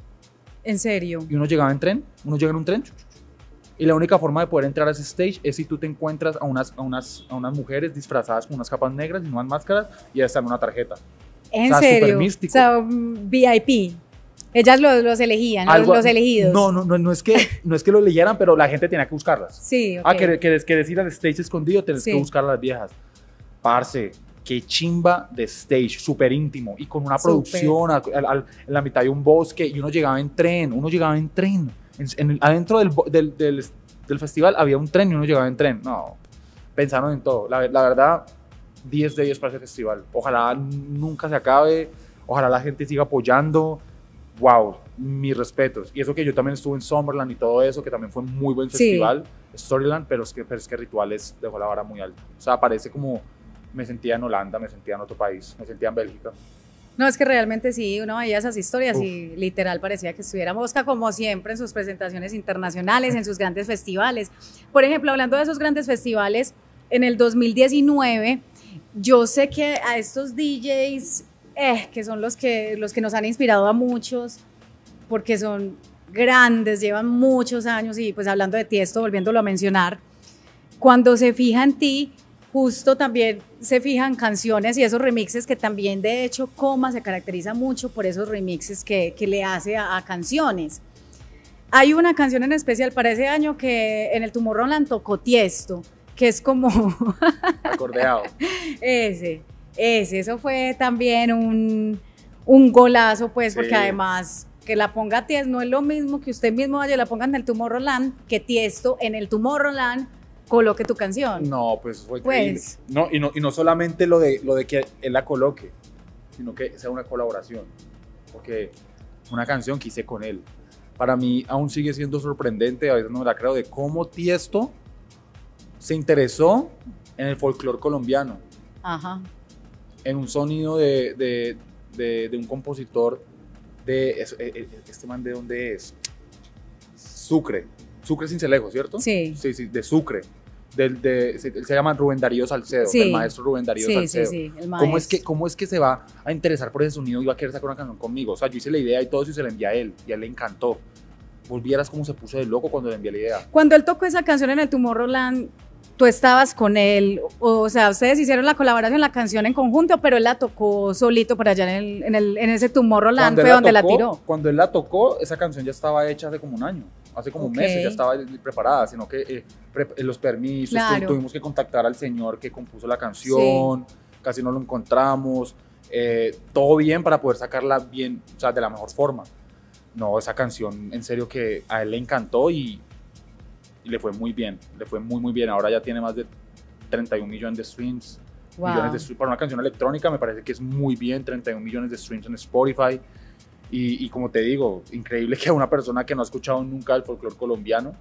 B: ¿En serio?
C: Y uno llegaba en tren, uno llega en un tren, y la única forma de poder entrar a ese stage es si tú te encuentras a unas, a unas, a unas mujeres disfrazadas con unas capas negras y unas máscaras, y ya está en una tarjeta.
B: ¿En
C: o sea,
B: serio?
C: Súper místico.
B: O sea, V I P. Ellas los, los elegían, Algo, los, los elegidos.
C: No, no, no, no, es que, no es que lo leyeran, pero la gente tenía que buscarlas.
B: Sí, okay.
C: Ah, que, que, que decir al stage escondido, tenés sí. que buscar a las viejas. Parce, qué chimba de stage, súper íntimo, y con una super. producción a, a, a, en la mitad de un bosque, y uno llegaba en tren, uno llegaba en tren. En, en, adentro del, del, del, del festival había un tren y uno llegaba en tren. No, pensaron en todo. La, la verdad, diez de diez para ese festival. Ojalá nunca se acabe, ojalá la gente siga apoyando. Wow, mis respetos. Y eso que yo también estuve en Summerland y todo eso, que también fue un muy buen festival, sí. Storyland, pero es, que, pero es que Rituales dejó la vara muy alta. O sea, parece como me sentía en Holanda, me sentía en otro país, me sentía en Bélgica.
B: No, es que realmente sí, uno veía esas historias Uf. y literal parecía que estuviera Mosca, como siempre en sus presentaciones internacionales, en sus grandes festivales. Por ejemplo, hablando de esos grandes festivales, en el dos mil diecinueve, yo sé que a estos D Js, eh, que son los que, los que nos han inspirado a muchos, porque son grandes, llevan muchos años, y pues hablando de Tiesto, volviéndolo a mencionar, cuando se fija en ti, justo también se fijan canciones y esos remixes que también, de hecho, Coma se caracteriza mucho por esos remixes que, que le hace a, a canciones. Hay una canción en especial para ese año que en el Tomorrowland tocó Tiesto, que es como...
C: Acordeado.
B: Ese, ese, eso fue también un, un golazo, pues, sí. porque además que la ponga Tiesto no es lo mismo que usted mismo vaya y la ponga en el Tomorrowland, que Tiesto en el Tomorrowland coloque tu canción.
C: No, pues fue increíble.
B: Pues,
C: no, y, no, y no solamente lo de, lo de que él la coloque, sino que sea una colaboración. Porque una canción que hice con él, para mí aún sigue siendo sorprendente, a veces no me la creo, de cómo Tiesto se interesó en el folclore colombiano.
B: Ajá.
C: en un sonido de, de, de, de un compositor de, este man, ¿de dónde es? Sucre, Sucre Sincelejo, ¿cierto?
B: Sí.
C: Sí, sí, de Sucre. Del, de, se, se llama Rubén Darío Salcedo,
B: Sí.
C: el maestro Rubén Darío
B: Sí,
C: Salcedo.
B: sí, sí, el
C: ¿Cómo es,
B: maestro.
C: que, ¿Cómo es que se va a interesar por ese sonido y va a querer sacar una canción conmigo? O sea, yo hice la idea y todo eso y se la envié a él, y a él le encantó. Volvieras cómo se puso de loco cuando le envié la idea.
B: Cuando él tocó esa canción en el Tomorrowland, tú estabas con él, o, o sea, ustedes hicieron la colaboración, la canción en conjunto, pero él la tocó solito por allá en, el, en, el, en ese Tomorrowland,
C: Cuando
B: fue
C: él
B: donde la
C: tocó-
B: tiró.
C: Cuando él la tocó, esa canción ya estaba hecha hace como un año, hace como
B: Ok.
C: meses, ya estaba preparada, sino que eh, pre- eh, los permisos,
B: Claro.
C: tu- tuvimos que contactar al señor que compuso la canción, casi no lo encontramos, eh, todo bien para poder sacarla bien, o sea, de la mejor forma. No, esa canción, en serio que a él le encantó y, y le fue muy bien, le fue muy, muy bien. Ahora ya tiene más de treinta y un millones de streams.
B: Wow.
C: Millones de streams. Para una canción electrónica me parece que es muy bien, treinta y un millones de streams en Spotify. Y, y como te digo, increíble que una persona que no ha escuchado nunca el folclore colombiano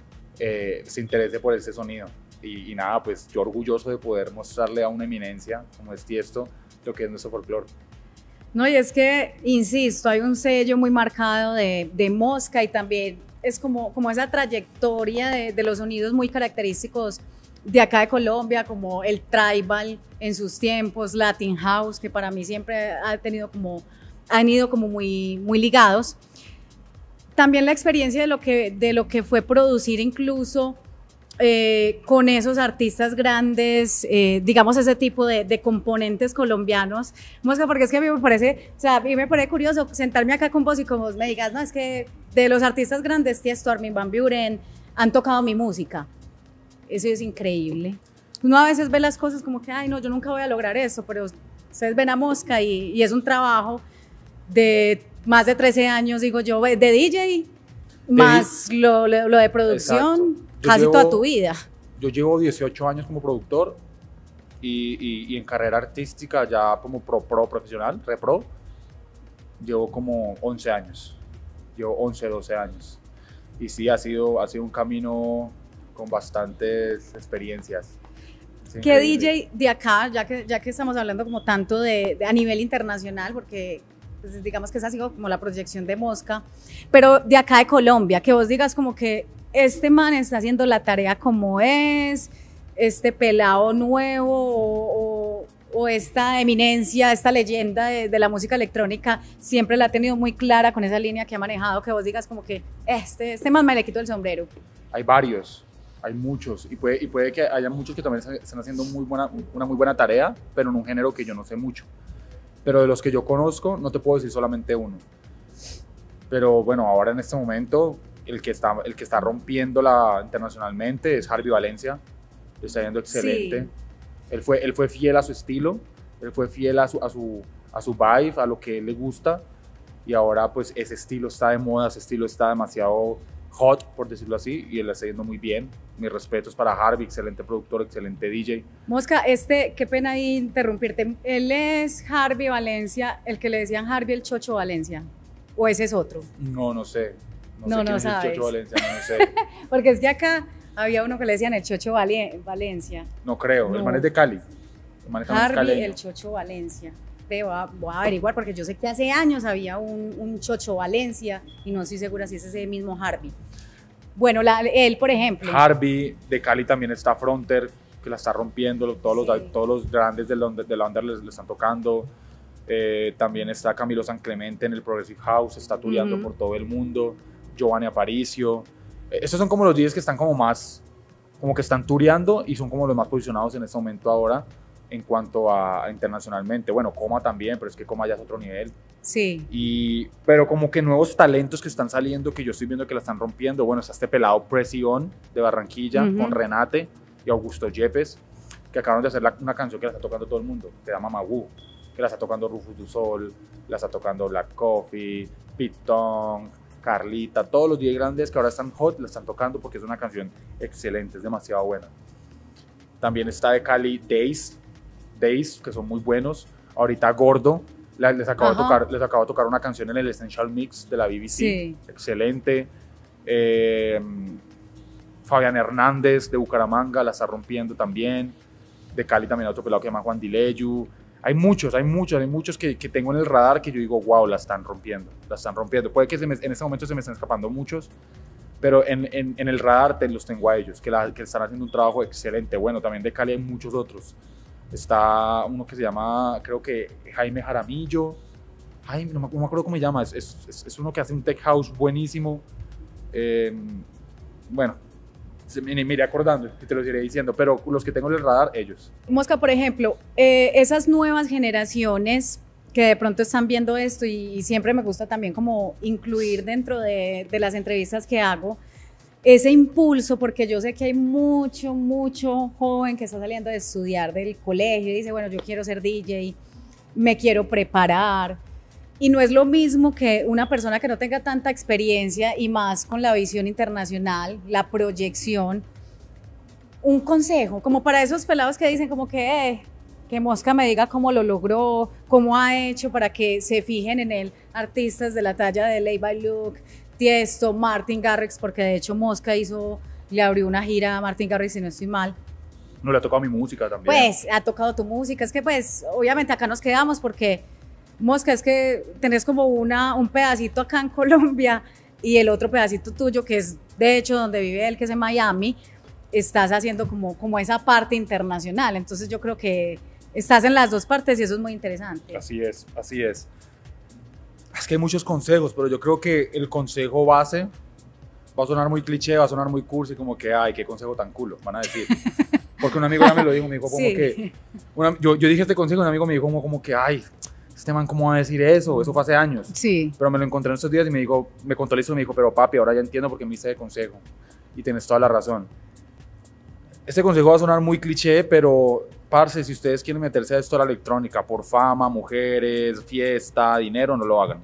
C: eh, se interese por ese sonido. Y, y nada, pues yo orgulloso de poder mostrarle a una eminencia como es Tiesto lo que es nuestro folclore.
B: No, y es que, insisto, hay un sello muy marcado de, de Mosca y también es como, como esa trayectoria de, de los sonidos muy característicos de acá de Colombia, como el tribal en sus tiempos, Latin House, que para mí siempre ha tenido como, han ido como muy, muy ligados. También la experiencia de lo que, de lo que fue producir incluso eh, con esos artistas grandes, eh, digamos ese tipo de, de componentes colombianos. Mosca, porque es que a mí me parece, o sea, a mí me parece curioso sentarme acá con vos y como vos me digas, no, es que de los artistas grandes, Tiesto, Armin van Buuren, han tocado mi música. Eso es increíble. Uno a veces ve las cosas como que, ay, no, yo nunca voy a lograr eso, pero ustedes ven a Mosca y, y es un trabajo de más de trece años, digo yo, de D J, más lo, lo, lo de producción,
C: Yo
B: casi
C: llevo-
B: toda tu vida.
C: Yo llevo dieciocho años como productor y, y- y en carrera artística ya como pro, pro profesional, repro, llevo como once años. Llevo once, doce años. Y sí, ha sido, ha sido un camino con bastantes experiencias. Es
B: ¿Qué
C: increíble.
B: D J de acá, ya que, ya que estamos hablando como tanto de, de a nivel internacional, porque pues, digamos que esa ha sido como la proyección de Mosca, pero de acá de Colombia, que vos digas como que este man está haciendo la tarea como es, este pelado nuevo o, o, o esta eminencia, esta leyenda de, de la música electrónica siempre la ha tenido muy clara con esa línea que ha manejado, que vos digas como que este, este man me le quito el sombrero?
C: Hay varios, hay muchos, y puede, y puede que haya muchos que también están haciendo muy buena, una muy buena tarea, pero en un género que yo no sé mucho. Pero de los que yo conozco, no te puedo decir solamente uno. Pero bueno, ahora en este momento, el que está, el que está rompiéndola internacionalmente es Harvey Valencia. Le está yendo excelente.
B: Sí.
C: Él, fue, él fue fiel a su estilo, él fue fiel a su, a, su, a su vibe, a lo que él le gusta. Y ahora pues ese estilo está de moda, ese estilo está demasiado hot, por decirlo así, y él le está yendo muy bien. Mis respetos para Harvey, excelente productor, excelente D J.
B: Mosca, este, qué pena ahí interrumpirte. Él es Harvey Valencia, el que le decían Harvey el Chocho Valencia. ¿O ese es otro?
C: No, no sé. No,
B: No,
C: sé
B: no
C: quién es el
B: sabes.
C: Chocho Valencia, no, no sé.
B: Porque es que acá había uno que le decían el Chocho Vale- Valencia.
C: No creo, el
B: No.
C: man es de Cali. El man es
B: Harvey
C: caleño.
B: el Chocho Valencia. Te voy a, voy a averiguar porque yo sé que hace años había un, un Chocho Valencia y no estoy segura si es ese mismo Harvey. Bueno, la- él, por ejemplo.
C: Harvey, de Cali también está Fronter, que la está rompiendo, todos los,
B: Sí.
C: todos los grandes de la, de la onda le, le están tocando. Eh, también está Camilo San Clemente en el Progressive House, está tureando
B: Ujú.
C: por todo el mundo. Giovanni Aparicio. Eh, estos son como los D Js que están como más, como que están tureando y son como los más posicionados en este momento ahora en cuanto a, a internacionalmente. Bueno, Coma también, pero es que Coma ya es otro nivel.
B: Sí.
C: Y, pero como que nuevos talentos que están saliendo, que yo estoy viendo que la están rompiendo. Bueno, está este pelado Presión de Barranquilla,
B: Ujú.
C: con Renate y Augusto Yepes, que acabaron de hacer la- una canción que la está tocando todo el mundo, que se llama Magoo, que la está tocando Rufus du Sol, la está tocando Black Coffee, Pitong, Carlita, todos los D J grandes que ahora están hot, la están tocando porque es una canción excelente, es demasiado buena. También está de Cali Days, Days, que son muy buenos. Ahorita Gordo, la- les acabo, de
B: Ajá.
C: tocar, les acabo de tocar una canción en el Essential Mix de la B B C,
B: Sí.
C: excelente. Eh, Fabián Hernández de Bucaramanga la está rompiendo también. De Cali también otro pelado que se llama Juan Dileyu. Hay muchos, hay muchos, hay muchos que, que tengo en el radar que yo digo, wow, la están rompiendo, la están rompiendo. Puede que se me, en este momento se me estén escapando muchos, pero en, en, en el radar te, los tengo a ellos, que, la, que están haciendo un trabajo excelente. Bueno, también de Cali hay muchos otros. Está uno que se llama, creo que Jaime Jaramillo. Jaime, no me, no me acuerdo cómo se llama, es, es, es uno que hace un tech house buenísimo. Eh, bueno, me, me iré acordando y te los iré diciendo, pero los que tengo en el radar, ellos.
B: Mosca, por ejemplo, eh, esas nuevas generaciones que de pronto están viendo esto, y, y siempre me gusta también como incluir dentro de, de las entrevistas que hago, ese impulso, porque yo sé que hay mucho, mucho joven que está saliendo de estudiar del colegio y dice, bueno, yo quiero ser D J, me quiero preparar. Y no es lo mismo que una persona que no tenga tanta experiencia y más con la visión internacional, la proyección. Un consejo, como para esos pelados que dicen como que, eh, que Mosca me diga cómo lo logró, cómo ha hecho para que se fijen en él artistas de la talla de Levi Luke, Tiesto, Martin Garrix, porque de hecho Mosca hizo, le abrió una gira a Martin Garrix, si no estoy mal.
C: No le ha tocado mi música también.
B: Pues, ha tocado tu música. Es que pues, obviamente acá nos quedamos porque... Mosca, es que tenés como una, un pedacito acá en Colombia y el otro pedacito tuyo, que es de hecho donde vive él, que es en Miami, estás haciendo como, como esa parte internacional. Entonces yo creo que estás en las dos partes y eso es muy interesante.
C: Así es, así es. Es que hay muchos consejos, pero yo creo que el consejo base va a sonar muy cliché, va a sonar muy cursi, como que, ay, qué consejo tan culo, van a decir. Porque un amigo ya me lo dijo, me dijo como sí. que... Una, yo, yo dije este consejo y un amigo me dijo como, como que, ay... Este man, ¿cómo va a decir eso? Eso fue hace años.
B: Sí.
C: Pero me lo encontré en estos días y me dijo, me contó la historia y me dijo, pero papi, ahora ya entiendo por qué me hice de consejo. Y tienes toda la razón. Este consejo va a sonar muy cliché, pero, parce, si ustedes quieren meterse a esto a la electrónica por fama, mujeres, fiesta, dinero, no lo hagan.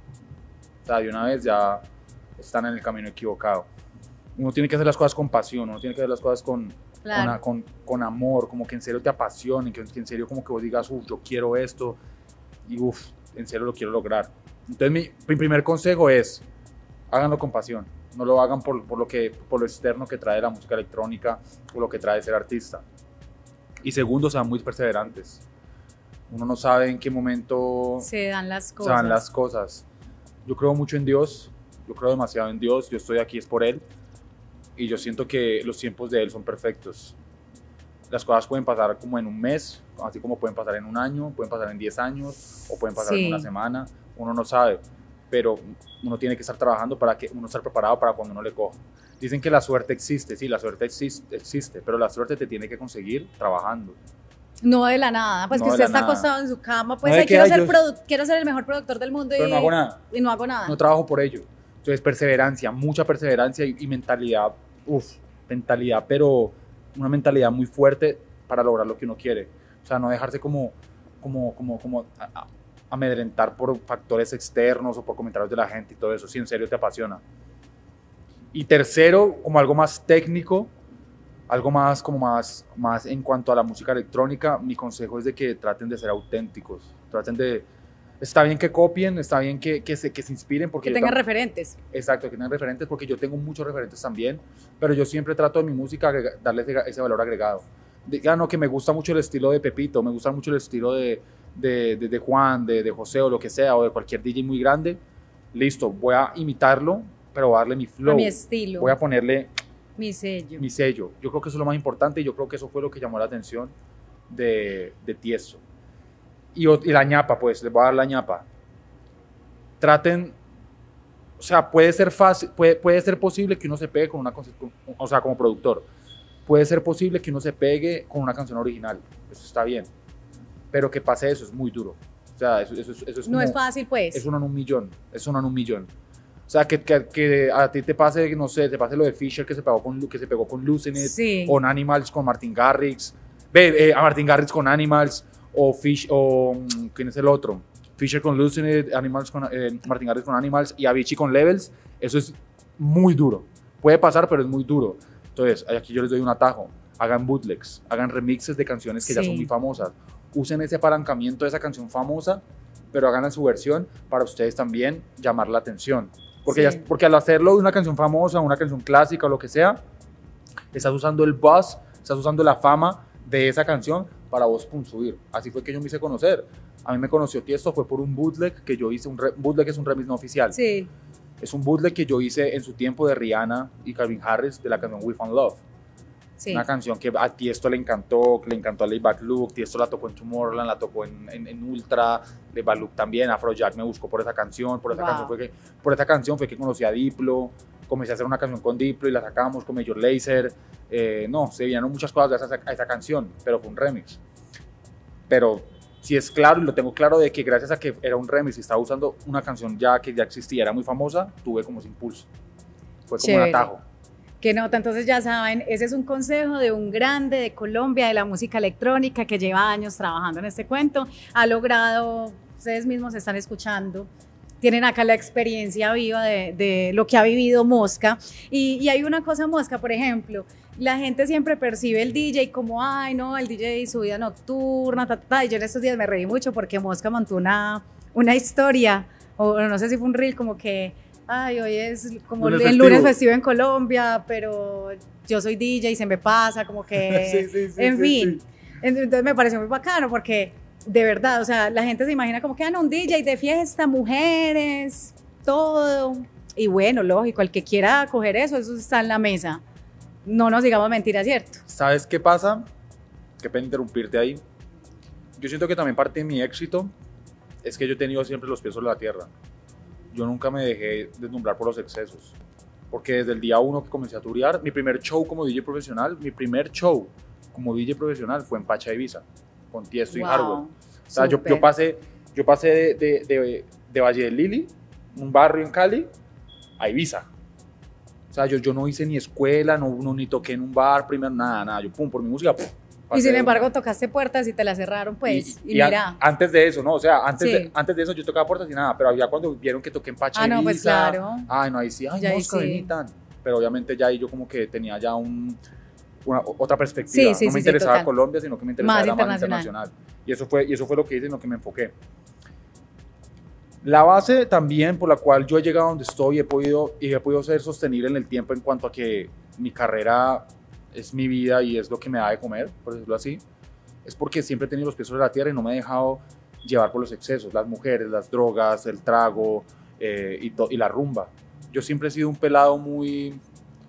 C: O sea, de una vez ya están en el camino equivocado. Uno tiene que hacer las cosas con pasión, uno tiene que hacer las cosas con, claro. con, con, con amor, como que en serio te apasionen, que, que en serio como que vos digas, uff, yo quiero esto. Y uff, en serio lo quiero lograr. Entonces mi, mi primer consejo es, háganlo con pasión, no lo hagan por, por, lo que, por lo externo que trae la música electrónica o lo que trae ser artista. Y segundo, sean muy perseverantes. Uno no sabe en qué momento
B: se dan las cosas.
C: Se dan las cosas. Yo creo mucho en Dios, yo creo demasiado en Dios, yo estoy aquí es por Él y yo siento que los tiempos de Él son perfectos. Las cosas pueden pasar como en un mes, así como pueden pasar en un año, pueden pasar en diez años o pueden pasar sí. en una semana, uno no sabe, pero uno tiene que estar trabajando para que uno estar preparado para cuando uno le coja. Dicen que la suerte existe, sí, la suerte existe, existe, pero la suerte te tiene que conseguir trabajando.
B: No de la nada, pues no que usted está nada. acostado en su cama, pues
C: no
B: ay, quiero, ser
C: yo...
B: produ- quiero ser el mejor productor del mundo
C: pero
B: y
C: no hago nada.
B: Y no hago nada.
C: No trabajo por ello. Entonces perseverancia, mucha perseverancia y, y mentalidad, uff, mentalidad, pero una mentalidad muy fuerte para lograr lo que uno quiere. O sea, no dejarse como, como, como, como a, a, amedrentar por factores externos o por comentarios de la gente y todo eso, si en serio te apasiona. Y tercero, como algo más técnico, algo más, como más, más en cuanto a la música electrónica, mi consejo es de que traten de ser auténticos, traten de... Está bien que copien, está bien que, que, se, que se inspiren. Porque
B: que tengan tam- referentes.
C: Exacto, que tengan referentes, porque yo tengo muchos referentes también, pero yo siempre trato de mi música darle ese, ese valor agregado. Diga, no, que me gusta mucho el estilo de Pepito, me gusta mucho el estilo de, de, de, de Juan, de, de José o lo que sea, o de cualquier D J muy grande. Listo, voy a imitarlo, pero voy a darle mi flow.
B: A mi estilo.
C: Voy a ponerle
B: mi sello.
C: Mi sello. Yo creo que eso es lo más importante y yo creo que eso fue lo que llamó la atención de, de Tiesto. Y, y la ñapa, pues, les voy a dar la ñapa. Traten, o sea, puede ser fácil, puede, puede ser posible que uno se pegue con una, con, o sea, como productor, puede ser posible que uno se pegue con una canción original, eso está bien, pero que pase eso es muy duro. O sea, eso, eso, eso es como,
B: no es fácil, pues.
C: Es uno en un millón, es uno en un millón. O sea, que, que, que a ti te pase, no sé, te pase lo de Fisher que se pegó con, que se pegó con Lucid,
B: sí.
C: o Animals con Martin Garrix, ve, eh, a Martin Garrix con Animals, o Fish, o ¿quién es el otro? Fisher con Lucid, Animals con, eh, Martin Garrix con Animals y Avicii con Levels. Eso es muy duro. Puede pasar, pero es muy duro. Entonces, aquí yo les doy un atajo. Hagan bootlegs, hagan remixes de canciones que sí. ya son muy famosas. Usen ese apalancamiento de esa canción famosa, pero hagan su versión para ustedes también llamar la atención. Porque, sí. ya, porque al hacerlo de una canción famosa, una canción clásica o lo que sea, estás usando el buzz, estás usando la fama de esa canción para vos, pum, subir. Así fue que yo me hice conocer. A mí me conoció Tiesto, fue por un bootleg que yo hice, un re, bootleg es un remix no oficial.
B: Sí.
C: Es un bootleg que yo hice en su tiempo de Rihanna y Calvin Harris de la canción We Found Love.
B: Sí.
C: Una canción que a Tiesto le encantó, que le encantó a Layback Luke, Tiesto la tocó en Tomorrowland, la tocó en, en, en Ultra, Layback Luke también, Afrojack me buscó por esa canción, por esa,
B: Wow.
C: canción fue que, por esa canción fue que conocí a Diplo, comencé a hacer una canción con Diplo y la sacamos con Major Lazer, eh, no, se vieron muchas cosas gracias a, a esa canción, pero fue un remix. Pero sí es claro, y lo tengo claro, de que gracias a que era un remix y estaba usando una canción ya que ya existía, era muy famosa, tuve como ese impulso, fue como
B: Chévere.
C: un atajo.
B: Qué nota, entonces ya saben, ese es un consejo de un grande de Colombia, de la música electrónica, que lleva años trabajando en este cuento, ha logrado, ustedes mismos están escuchando, tienen acá la experiencia viva de, de lo que ha vivido Mosca, y, y hay una cosa, Mosca, por ejemplo, la gente siempre percibe el D J como, ay no, el D J su vida nocturna, ta, ta, ta, y yo en estos días me reí mucho porque Mosca montó una, una historia, o no sé si fue un reel, como que ay, hoy es como
C: Lunes
B: el
C: festivo.
B: lunes festivo en Colombia, pero yo soy D J y se me pasa, como que,
C: Sí, sí, sí,
B: en
C: sí,
B: fin.
C: sí.
B: Entonces me pareció muy bacano porque, de verdad, o sea, la gente se imagina como que, ah, no, un D J de fiesta, mujeres, todo. Y bueno, lógico, el que quiera coger eso, eso está en la mesa. No nos digamos mentiras, ¿cierto?
C: ¿Sabes qué pasa? Qué pena interrumpirte ahí. Yo siento que también parte de mi éxito es que yo he tenido siempre los pies sobre la tierra. Yo nunca me dejé deslumbrar por los excesos. Porque desde el día uno que comencé a turear, mi primer show como D J profesional, mi primer show como D J profesional fue en Pacha Ibiza, con Tiesto y
B: Wow,
C: Hardwell. O sea, yo,
B: súper.
C: yo pasé, yo pasé de, de, de, de Valle del Lili, un barrio en Cali, a Ibiza. O sea, yo, yo no hice ni escuela, no, no ni toqué en un bar primero, nada, nada. Yo, pum, por mi música, pum.
B: Y sin
C: pasé-
B: embargo tocaste puertas y te las cerraron, pues, y,
C: y a-
B: mira.
C: antes de eso, ¿no? O sea, antes,
B: Sí.
C: de, antes de eso yo tocaba puertas y nada, pero ya cuando vieron que toqué en Pacha
B: Ah, no,
C: Ibiza,
B: pues claro.
C: ay, no, ahí sí, ay,
B: Ya ahí
C: Mosca,
B: sí.
C: vení tan. Pero obviamente ya ahí yo como que tenía ya un, una, otra perspectiva.
B: Sí, sí,
C: no
B: sí,
C: me
B: sí,
C: interesaba
B: total.
C: Colombia, sino que me interesaba
B: Más
C: era más
B: internacional.
C: internacional. Y eso, fue, y eso fue lo que hice, en lo que me enfoqué. La base también por la cual yo he llegado a donde estoy he podido, y he podido ser sostenible en el tiempo en cuanto a que mi carrera es mi vida y es lo que me da de comer, por decirlo así, es porque siempre he tenido los pies sobre la tierra y no me he dejado llevar por los excesos, las mujeres, las drogas, el trago eh, y, to- y la rumba. Yo siempre he sido un pelado muy,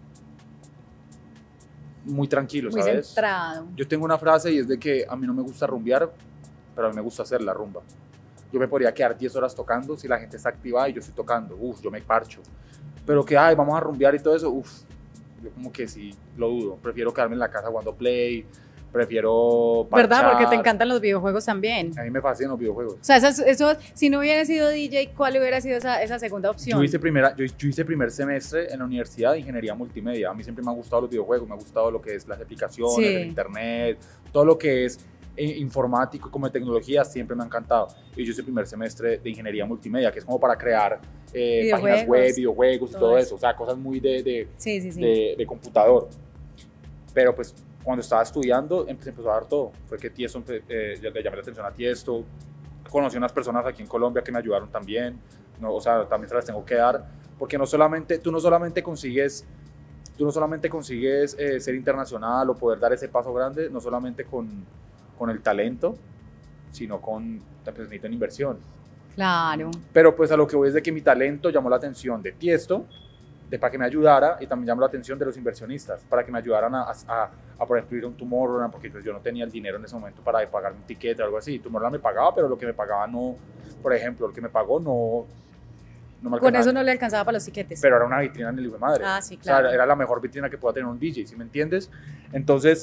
C: muy tranquilo,
B: Muy
C: ¿sabes?
B: centrado.
C: Yo tengo una frase y es de que a mí no me gusta rumbear, pero a mí me gusta hacer la rumba. Yo me podría quedar diez horas tocando si la gente está activada y yo estoy tocando, uff, yo me parcho. Pero que, ay, vamos a rumbear y todo eso, uff, yo como que sí, lo dudo. Prefiero quedarme en la casa jugando play, prefiero parchar.
B: ¿Verdad? Porque te encantan los videojuegos también.
C: A mí me fascinan los videojuegos.
B: O sea, eso, eso, si no hubiera sido D J, ¿cuál hubiera sido esa, esa segunda opción?
C: Yo hice, primera, yo, yo hice primer semestre en la Universidad de Ingeniería Multimedia. A mí siempre me han gustado los videojuegos, me ha gustado lo que es las aplicaciones,
B: Sí.
C: el internet, todo lo que es eh, informático como de tecnología, siempre me ha encantado. Y yo hice primer semestre de Ingeniería Multimedia, que es como para crear eh, páginas
B: Videojuegos,
C: web, videojuegos y
B: todo
C: todo
B: eso.
C: eso. O sea, cosas muy de, de,
B: Sí, sí, sí.
C: de, de computador. Pero pues cuando estaba estudiando em- se empezó a dar todo. Fue que Tiesto, empe- eh, le llamé la atención a Tiesto. Conocí unas personas aquí en Colombia que me ayudaron también. No, o sea, también se las tengo que dar. Porque no solamente, tú no solamente consigues, tú no solamente consigues eh, ser internacional o poder dar ese paso grande, no solamente con, con el talento, sino con, pues, necesitan inversión.
B: Claro.
C: Pero pues a lo que voy es de que mi talento llamó la atención de Tiesto, de para que me ayudara, y también llamó la atención de los inversionistas, para que me ayudaran a, a, a por ejemplo, ir a un Tomorrowland, porque pues, yo no tenía el dinero en ese momento para pagar un ticket o algo así. Tomorrowland me pagaba, pero lo que me pagaba no, por ejemplo, lo que me pagó no, no me
B: Con
C: alcanzaba.
B: eso no le alcanzaba para los tiquetes.
C: Pero era una vitrina en el hijo de madre.
B: Ah, sí,
C: O
B: claro.
C: sea, era la mejor vitrina que pueda tener un D J, ¿sí me entiendes? Entonces,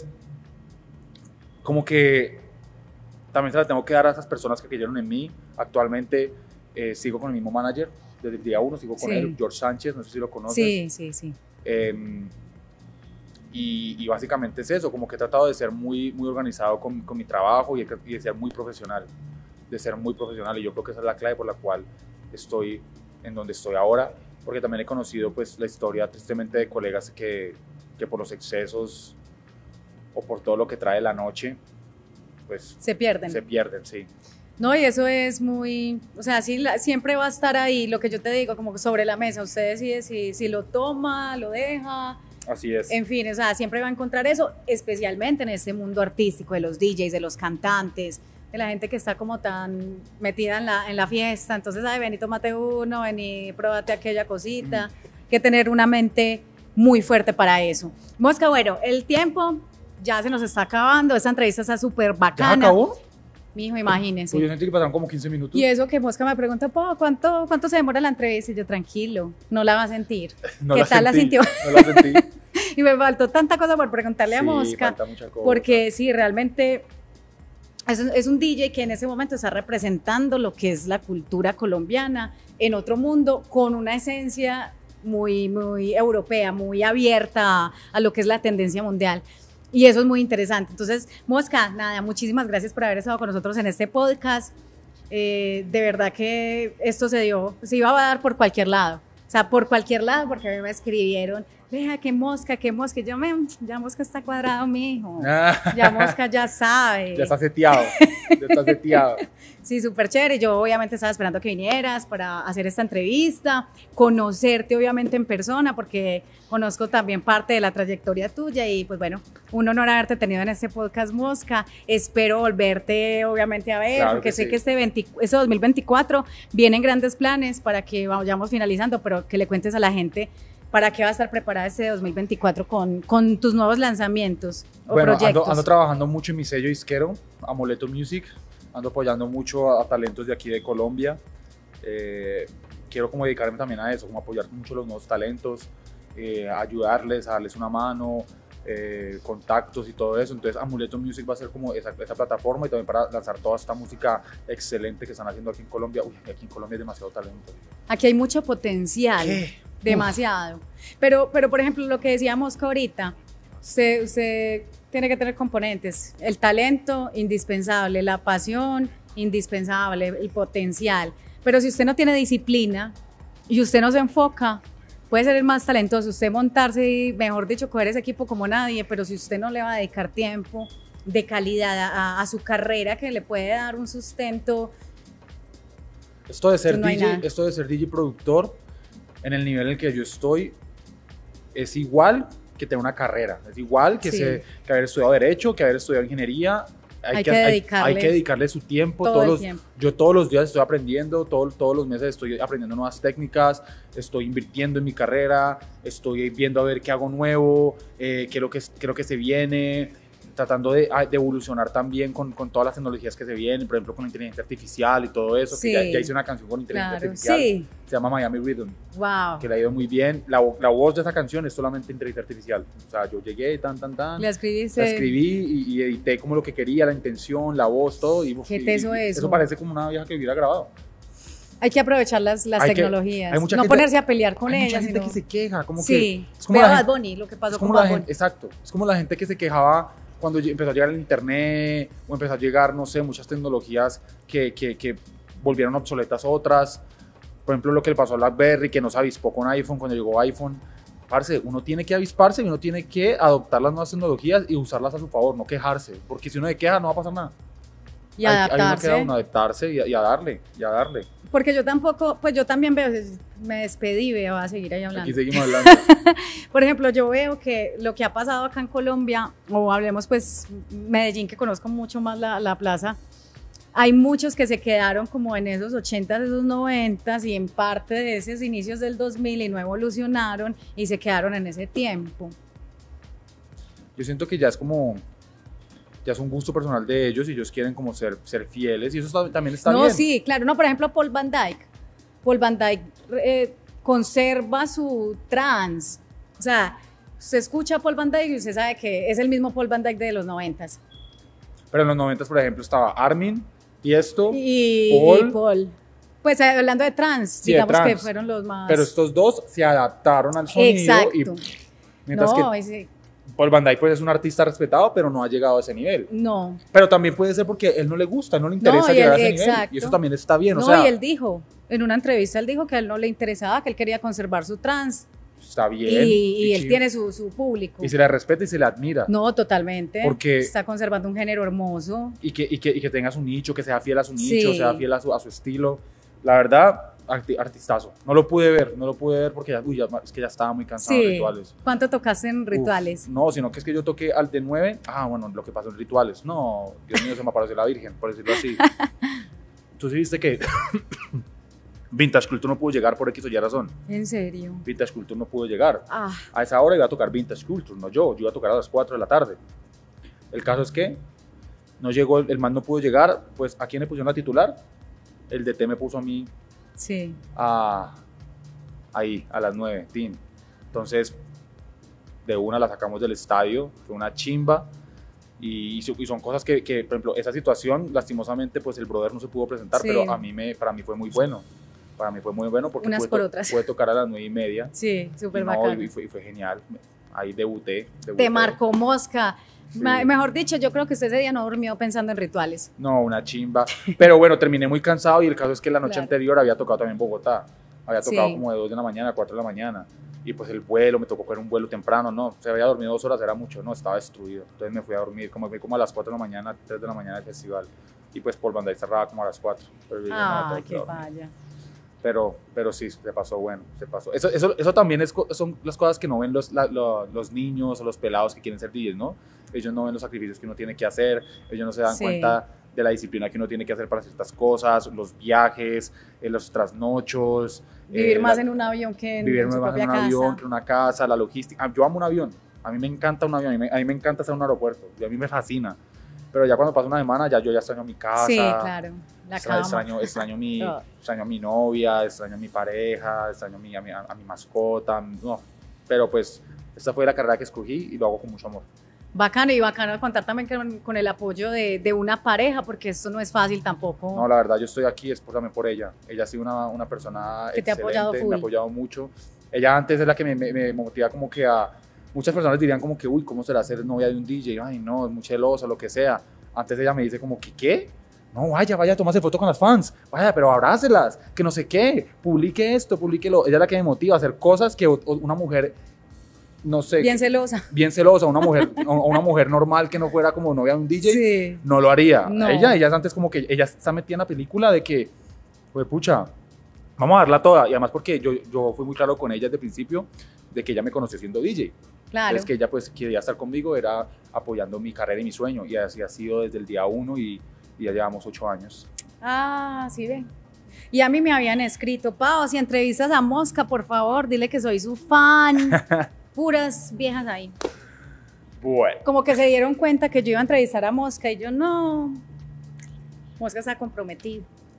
C: como que también se la tengo que dar a esas personas que creyeron en mí. Actualmente eh, sigo con el mismo manager, desde el día uno sigo con
B: Sí.
C: él, George Sánchez, no sé si lo conoces.
B: Sí, sí, sí.
C: Eh, y, y básicamente es eso, como que he tratado de ser muy, muy organizado con, con mi trabajo y de, y de ser muy profesional, de ser muy profesional, y yo creo que esa es la clave por la cual estoy en donde estoy ahora, porque también he conocido pues la historia tristemente de colegas que, que por los excesos o por todo lo que trae la noche, pues
B: Se pierden.
C: se pierden, sí.
B: No, y eso es muy, o sea, sí, la- siempre va a estar ahí lo que yo te digo, como sobre la mesa. Usted decide si, si lo toma, lo deja.
C: Así es.
B: En fin, o sea, siempre va a encontrar eso, especialmente en este mundo artístico de los D Js, de los cantantes, de la gente que está como tan metida en la, en la fiesta. Entonces, ay, vení, tómate uno, vení, próbate aquella cosita. Mm. Que tener una mente muy fuerte para eso. Mosca, bueno, el tiempo ya se nos está acabando. Esta entrevista está súper bacana.
C: ¿Ya acabó?
B: Mijo, imagínense.
C: Pues yo sentí que pasaron como quince minutos.
B: Y eso que Mosca me pregunta, po, ¿cuánto, ¿cuánto se demora la entrevista? Y yo, tranquilo, no la va a sentir.
C: No
B: ¿Qué
C: la
B: tal
C: sentí,
B: la sintió?
C: No la sentí.
B: Y me faltó tanta cosa por preguntarle
C: Sí,
B: a Mosca.
C: falta mucha cosa.
B: Porque sí, realmente es, es un D J que en ese momento está representando lo que es la cultura colombiana en otro mundo, con una esencia muy, muy europea, muy abierta a, a lo que es la tendencia mundial. Y eso es muy interesante. Entonces, Mosca, nada, muchísimas gracias por haber estado con nosotros en este podcast. Eh, de verdad que esto se dio, se iba a dar por cualquier lado. O sea, por cualquier lado, porque a mí me escribieron, vea, qué Mosca, qué Mosca. Y yo, me, ya Mosca está cuadrado, mijo. Ya Mosca ya sabe.
C: Ya está seteado. Ya está seteado.
B: Sí, súper chévere. Yo obviamente estaba esperando que vinieras para hacer esta entrevista, conocerte obviamente en persona, porque conozco también parte de la trayectoria tuya y pues bueno, un honor haberte tenido en este podcast, Mosca. Espero volverte obviamente a ver,
C: Claro
B: porque
C: que
B: sé
C: sí.
B: que este, veinte, este dos mil veinticuatro vienen grandes planes para que vayamos finalizando, pero que le cuentes a la gente para qué va a estar preparada este dos mil veinticuatro con, con tus nuevos lanzamientos o
C: Bueno,
B: proyectos.
C: ando, ando trabajando mucho en mi sello disquero, Amuleto Music. Ando apoyando mucho a, a talentos de aquí de Colombia. Eh, quiero como dedicarme también a eso, como apoyar mucho los nuevos talentos, eh, ayudarles, a darles una mano, eh, contactos y todo eso. Entonces Amuleto Music va a ser como esa, esa plataforma y también para lanzar toda esta música excelente que están haciendo aquí en Colombia. Uy, aquí en Colombia hay demasiado talento.
B: Aquí hay mucho potencial.
C: ¿Qué?
B: Demasiado. Pero, pero, por ejemplo, lo que decíamos que ahorita, usted, usted tiene que tener componentes. El talento, indispensable. La pasión, indispensable. El potencial. Pero si usted no tiene disciplina y usted no se enfoca, puede ser el más talentoso. Usted montarse y, mejor dicho, coger ese equipo como nadie, pero si usted no le va a dedicar tiempo de calidad a, a su carrera que le puede dar un sustento.
C: Esto de ser
B: No hay
C: D J,
B: nada.
C: esto de ser D J productor, en el nivel en el que yo estoy, es igual que tener una carrera, es igual que,
B: Sí.
C: se, que haber estudiado Derecho, que haber estudiado Ingeniería.
B: Hay que
C: hay, hay
B: dedicarles
C: que dedicarle su tiempo.
B: todo
C: Todos
B: el
C: los,
B: tiempo.
C: Yo todos los días estoy aprendiendo, todo, todos los meses estoy aprendiendo nuevas técnicas, estoy invirtiendo en mi carrera, estoy viendo a ver qué hago nuevo, eh, qué es lo que, qué es lo que se viene, tratando de, de evolucionar también con, con todas las tecnologías que se vienen, por ejemplo con la inteligencia artificial y todo eso,
B: Sí.
C: que ya, ya hice una canción con inteligencia
B: Claro,
C: artificial,
B: sí.
C: se llama Miami Rhythm,
B: Wow.
C: que le ha ido muy bien. La, vo- la voz de esa canción es solamente inteligencia artificial, o sea, yo llegué, tan, tan, tan,
B: Le escribiste.
C: la escribí y, y edité como lo que quería, la intención, la voz, todo, y, uf,
B: Qué
C: y-
B: teso
C: y
B: eso.
C: eso parece como una vieja que hubiera grabado.
B: Hay que aprovechar las, las
C: Hay que-
B: tecnologías.
C: hay mucha
B: no
C: gente-
B: ponerse a pelear con
C: Hay
B: ellas.
C: mucha gente
B: sino-
C: que se queja, como
B: Sí,
C: que es como
B: vea
C: la
B: Bad
C: gente-
B: Bunny, lo que pasó
C: es
B: con
C: como la
B: Bad
C: gente,
B: Bunny.
C: exacto, es como la gente que se quejaba cuando lle- empezó a llegar el internet o empezó a llegar, no sé, muchas tecnologías que, que, que volvieron obsoletas otras. Por ejemplo, lo que le pasó a BlackBerry, que no se avispó con iPhone cuando llegó iPhone. Parce, uno tiene que avisparse y uno tiene que adoptar las nuevas tecnologías y usarlas a su favor, no quejarse, porque si uno se queja no va a pasar nada.
B: Y
C: Hay- Hay uno que
B: adaptarse.
C: da uno adaptarse y, a- y a darle, y a darle.
B: Porque yo tampoco, pues yo también veo, me despedí, veo, voy a seguir ahí hablando.
C: Aquí seguimos hablando.
B: Por ejemplo, yo veo que lo que ha pasado acá en Colombia, o hablemos pues Medellín, que conozco mucho más la, la plaza, hay muchos que se quedaron como en esos ochentas, esos noventas y en parte de esos inicios del dos mil y no evolucionaron y se quedaron en ese tiempo.
C: Yo siento que ya es como, ya es un gusto personal de ellos y ellos quieren como ser, ser fieles y eso está- también está
B: no,
C: bien.
B: sí, claro, no, por ejemplo, Paul Van Dyke. Paul Van Dyke eh, conserva su trance. O sea, usted escucha a Paul Van Dyke y usted sabe que es el mismo Paul Van Dyke de los noventas.
C: Pero en los noventas, por ejemplo, estaba Armin, Tiesto,
B: Y
C: Paul.
B: y Paul. Pues eh, hablando de trance,
C: Sí, de
B: digamos que
C: trance.
B: fueron los más.
C: pero estos dos se adaptaron al sonido.
B: Exacto.
C: Y, mientras
B: no,
C: que
B: ese-
C: Paul Van Dyke pues, es un artista respetado, pero no ha llegado a ese nivel.
B: no.
C: Pero también puede ser porque él no le gusta, no le interesa
B: No, y
C: llegar a
B: él-
C: ese nivel.
B: exacto.
C: Y eso también está bien.
B: No,
C: o sea,
B: y él dijo, en una entrevista, él dijo que a él no le interesaba, que él quería conservar su trance.
C: está
B: Y,
C: bien.
B: y él
C: chido.
B: tiene su, su público.
C: Y se le respeta y se le admira.
B: No, totalmente.
C: Porque-
B: está conservando un género hermoso.
C: Y que, y, que, y que tenga su nicho, que sea fiel a su nicho,
B: Sí.
C: sea fiel a su, a su estilo. La verdad, arti- artistazo. No lo pude ver, no lo pude ver porque ya, uy, ya, es que ya estaba muy cansado
B: Sí.
C: en Rituales.
B: ¿Cuánto tocaste en Rituales?
C: Uf, no, sino que es que yo toqué al de nueve. Ah, bueno, lo que pasó en Rituales. No, Dios mío, se me apareció la Virgen, por decirlo así. Tú sí viste que Vintage Culture no pudo llegar por X o Y razón.
B: ¿En serio?
C: Vintage Culture no pudo llegar.
B: Ah,
C: A esa hora iba a tocar Vintage Culture, no yo. Yo iba a tocar a las cuatro de la tarde. El caso es que no llegó, el man no pudo llegar. Pues, ¿a quién le pusieron la titular? El D T me puso a mí
B: sí.
C: a, ahí, a las nueve, tin. Entonces, de una la sacamos del estadio, fue una chimba. Y, y son cosas que, que, por ejemplo, esa situación, lastimosamente, pues el brother no se pudo presentar,
B: Sí.
C: pero a mí me, para mí fue muy bueno. Para mí fue muy bueno porque
B: Unas
C: pude,
B: por
C: to-
B: otras.
C: pude tocar a las nueve y media.
B: Sí, súper
C: Y, no,
B: bacano.
C: y, fue, y fue genial. Ahí debuté.
B: Te
C: debuté.
B: marcó Mosca.
C: Sí.
B: Ma- Mejor dicho, yo creo que usted ese día no durmió pensando en Rituales.
C: No, una chimba. Pero bueno, terminé muy cansado y el caso es que la noche
B: Claro.
C: anterior había tocado también en Bogotá. Había tocado
B: Sí.
C: como de dos de la mañana a cuatro de la mañana. Y pues el vuelo, me tocó coger un vuelo temprano, no, se había dormido dos horas, era mucho, no, estaba destruido. Entonces me fui a dormir, como, fui como a las cuatro de la mañana, tres de la mañana del festival. Y pues por banda ahí cerraba como a las cuatro. Pero, yo dije, no,
B: Ah,
C: tengo que
B: qué
C: dormir.
B: falla.
C: pero, pero sí, se pasó bueno, se pasó. Eso, eso, eso también es, co- son las cosas que no ven los, la- lo- los niños o los pelados que quieren ser D Js, ¿no? Ellos no ven los sacrificios que uno tiene que hacer, ellos no se dan
B: Sí.
C: cuenta de la disciplina que uno tiene que hacer para ciertas cosas, los viajes, eh, los trasnochos.
B: Vivir
C: eh,
B: más
C: la-
B: en un avión que en,
C: vivir
B: en su
C: más en
B: propia
C: un
B: casa.
C: avión que en una casa, la logística. Ah, yo amo un avión, a mí me encanta un avión, a mí me, a mí me encanta estar en un aeropuerto, y a mí me fascina. Pero ya cuando pasa una semana, ya yo ya extraño mi casa.
B: Sí, claro. La
C: Extra-
B: cama.
C: extraño, extraño, mi,
B: Todo.
C: extraño a mi novia, extraño a mi pareja, extraño a mi, a mi, a mi mascota. No. Pero pues esta fue la carrera que escogí y lo hago con mucho amor.
B: Bacano y bacano contar también con, con el apoyo de, de una pareja, porque esto no es fácil tampoco.
C: No, la verdad, yo estoy aquí es por, también por ella. Ella ha sido una, una persona
B: Que te ha
C: excelente,
B: apoyado full.
C: me ha apoyado mucho. Ella antes es la que me, me, me motiva como que a... Muchas personas dirían como que, uy, ¿cómo será ser novia de un D J? Ay, no, es muy celosa, lo que sea. Antes ella me dice como que, ¿qué? No, vaya, vaya, tómase foto con las fans. Vaya, pero abrácelas, que no sé qué. Publique esto, publiquelo. Ella es la que me motiva a hacer cosas que o- o una mujer, no sé...
B: Bien celosa.
C: bien celosa, una mujer, o una mujer normal que no fuera como novia de un D J,
B: Sí.
C: no lo haría.
B: No.
C: Ella, ella es antes como que ella está metida en la película de que, pues pucha, vamos a darla toda. Y además porque yo, yo fui muy claro con ella desde el principio de que ella me conoció siendo D J.
B: Claro.
C: Es que ella pues quería estar conmigo, era apoyando mi carrera y mi sueño. Y así ha sido desde el día uno y, y ya llevamos ocho años.
B: Ah, sí ven. Y a mí me habían escrito, Pau, si entrevistas a Mosca, por favor, dile que soy su fan. Puras viejas ahí.
C: Bueno.
B: Como que se dieron cuenta que yo iba a entrevistar a Mosca y yo no. Mosca está comprometido.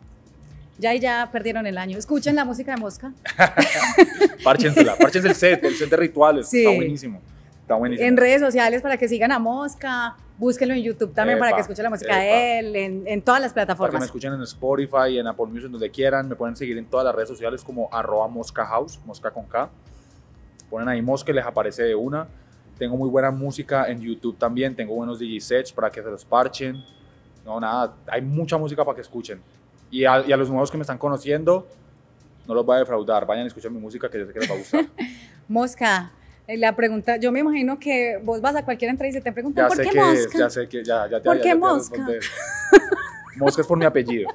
B: Ya y ya perdieron el año. Escuchen la música de Mosca.
C: Párchensela, párchense el set, el set de rituales.
B: Sí.
C: Está buenísimo. Está buenísimo.
B: En redes sociales para que sigan a Mosca. Búsquenlo en YouTube también para
C: Epa,
B: que escuchen la música
C: epa.
B: de él, en, en todas las
C: Para que me
B: plataformas.
C: escuchen en Spotify, en Apple Music, donde quieran. Me pueden seguir en todas las redes sociales como arroba Mosca House, Mosca con K. Ponen ahí Mosca y les aparece de una. Tengo muy buena música en YouTube también. Tengo buenos D J sets para que se los parchen. No, nada, hay mucha música para que escuchen. Y a, y a los nuevos que me están conociendo, no los voy a defraudar. Vayan a escuchar mi música que yo sé que les va a gustar.
B: Mosca, eh, la pregunta, yo me imagino que vos vas a cualquier entrevista y te preguntan,
C: Ya
B: ¿por
C: sé
B: qué
C: que es,
B: Mosca?
C: ya sé que ya, ya, ya,
B: ¿Por
C: ya,
B: qué
C: ya te voy a
B: Mosca?
C: responder. Mosca es por mi apellido.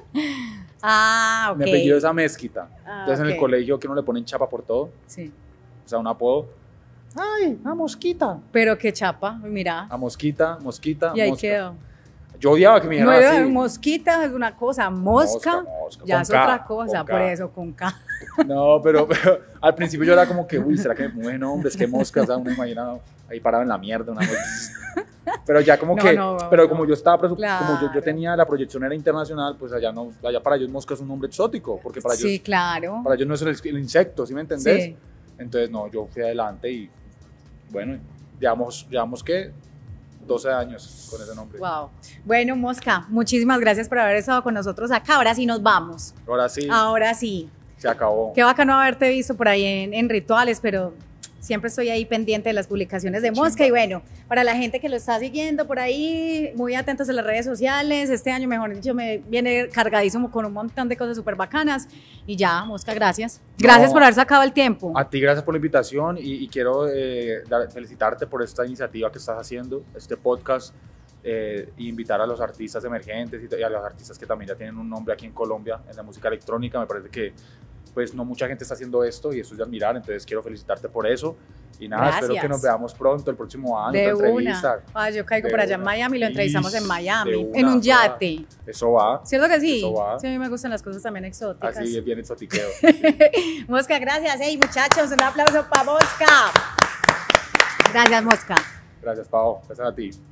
B: Ah, ok.
C: Mi apellido es Amezquita.
B: Ah,
C: Entonces en
B: ok.
C: el colegio que uno le ponen chapa por todo,
B: Sí.
C: o sea, un apodo. Ay, a Mosquita.
B: Pero qué chapa, mira.
C: A Mosquita, Mosquita,
B: Y ahí
C: Mosca.
B: quedó.
C: Yo odiaba que me
B: No
C: dijeran
B: era
C: así.
B: mosquita, es una cosa, mosca,
C: mosca,
B: ya
C: con
B: es
C: K,
B: otra cosa,
C: con
B: por
C: K.
B: eso, con K.
C: No, pero, pero al principio yo era como que, uy, ¿será que me mueven nombres? ¿Qué moscas? O sea, uno imagina ahí parado en la mierda. Una mosca. Pero ya como
B: No,
C: que,
B: no, no,
C: pero
B: no.
C: como yo estaba, presu- como yo, yo
B: Claro.
C: tenía, la proyección era internacional, pues allá no, allá para ellos mosca es un nombre exótico, porque para
B: Sí,
C: ellos,
B: claro.
C: para ellos no es el, el insecto, ¿sí me entendés?
B: Sí.
C: Entonces, no, yo fui adelante y, bueno, llevamos, llevamos, ¿qué? doce años con ese nombre.
B: Wow. Bueno, Mosca, muchísimas gracias por haber estado con nosotros acá. Ahora sí nos vamos.
C: Ahora sí,
B: Ahora sí.
C: se acabó.
B: Qué bacano haberte visto por ahí en, en Rituales, pero siempre estoy ahí pendiente de las publicaciones de
C: Chimba.
B: Mosca. Y bueno, para la gente que lo está siguiendo por ahí, muy atentos a las redes sociales. Este año, mejor dicho, me viene cargadísimo con un montón de cosas súper bacanas. Y ya, Mosca, gracias. Gracias
C: No.
B: por haber sacado el tiempo.
C: A ti, gracias por la invitación y, y quiero eh, dar- felicitarte por esta iniciativa que estás haciendo, este podcast, eh, e invitar a los artistas emergentes y, y a los artistas que también ya tienen un nombre aquí en Colombia en la música electrónica. Me parece que, pues no mucha gente está haciendo esto y eso es de admirar, entonces quiero felicitarte por eso. Y nada,
B: Gracias.
C: espero que nos veamos pronto el próximo año.
B: De
C: otra
B: una.
C: entrevista.
B: Ah, yo caigo
C: De
B: por allá en
C: una.
B: Miami, lo entrevistamos en
C: Is,
B: Miami,
C: de
B: en
C: una,
B: un yate.
C: Eso va.
B: ¿Cierto que sí?
C: Eso va.
B: Sí, a mí me gustan las cosas también exóticas.
C: Así es bien exotiqueo.
B: Mosca, gracias. Hey, muchachos, un aplauso para Mosca. Gracias, Mosca.
C: Gracias, Pau. Gracias a ti.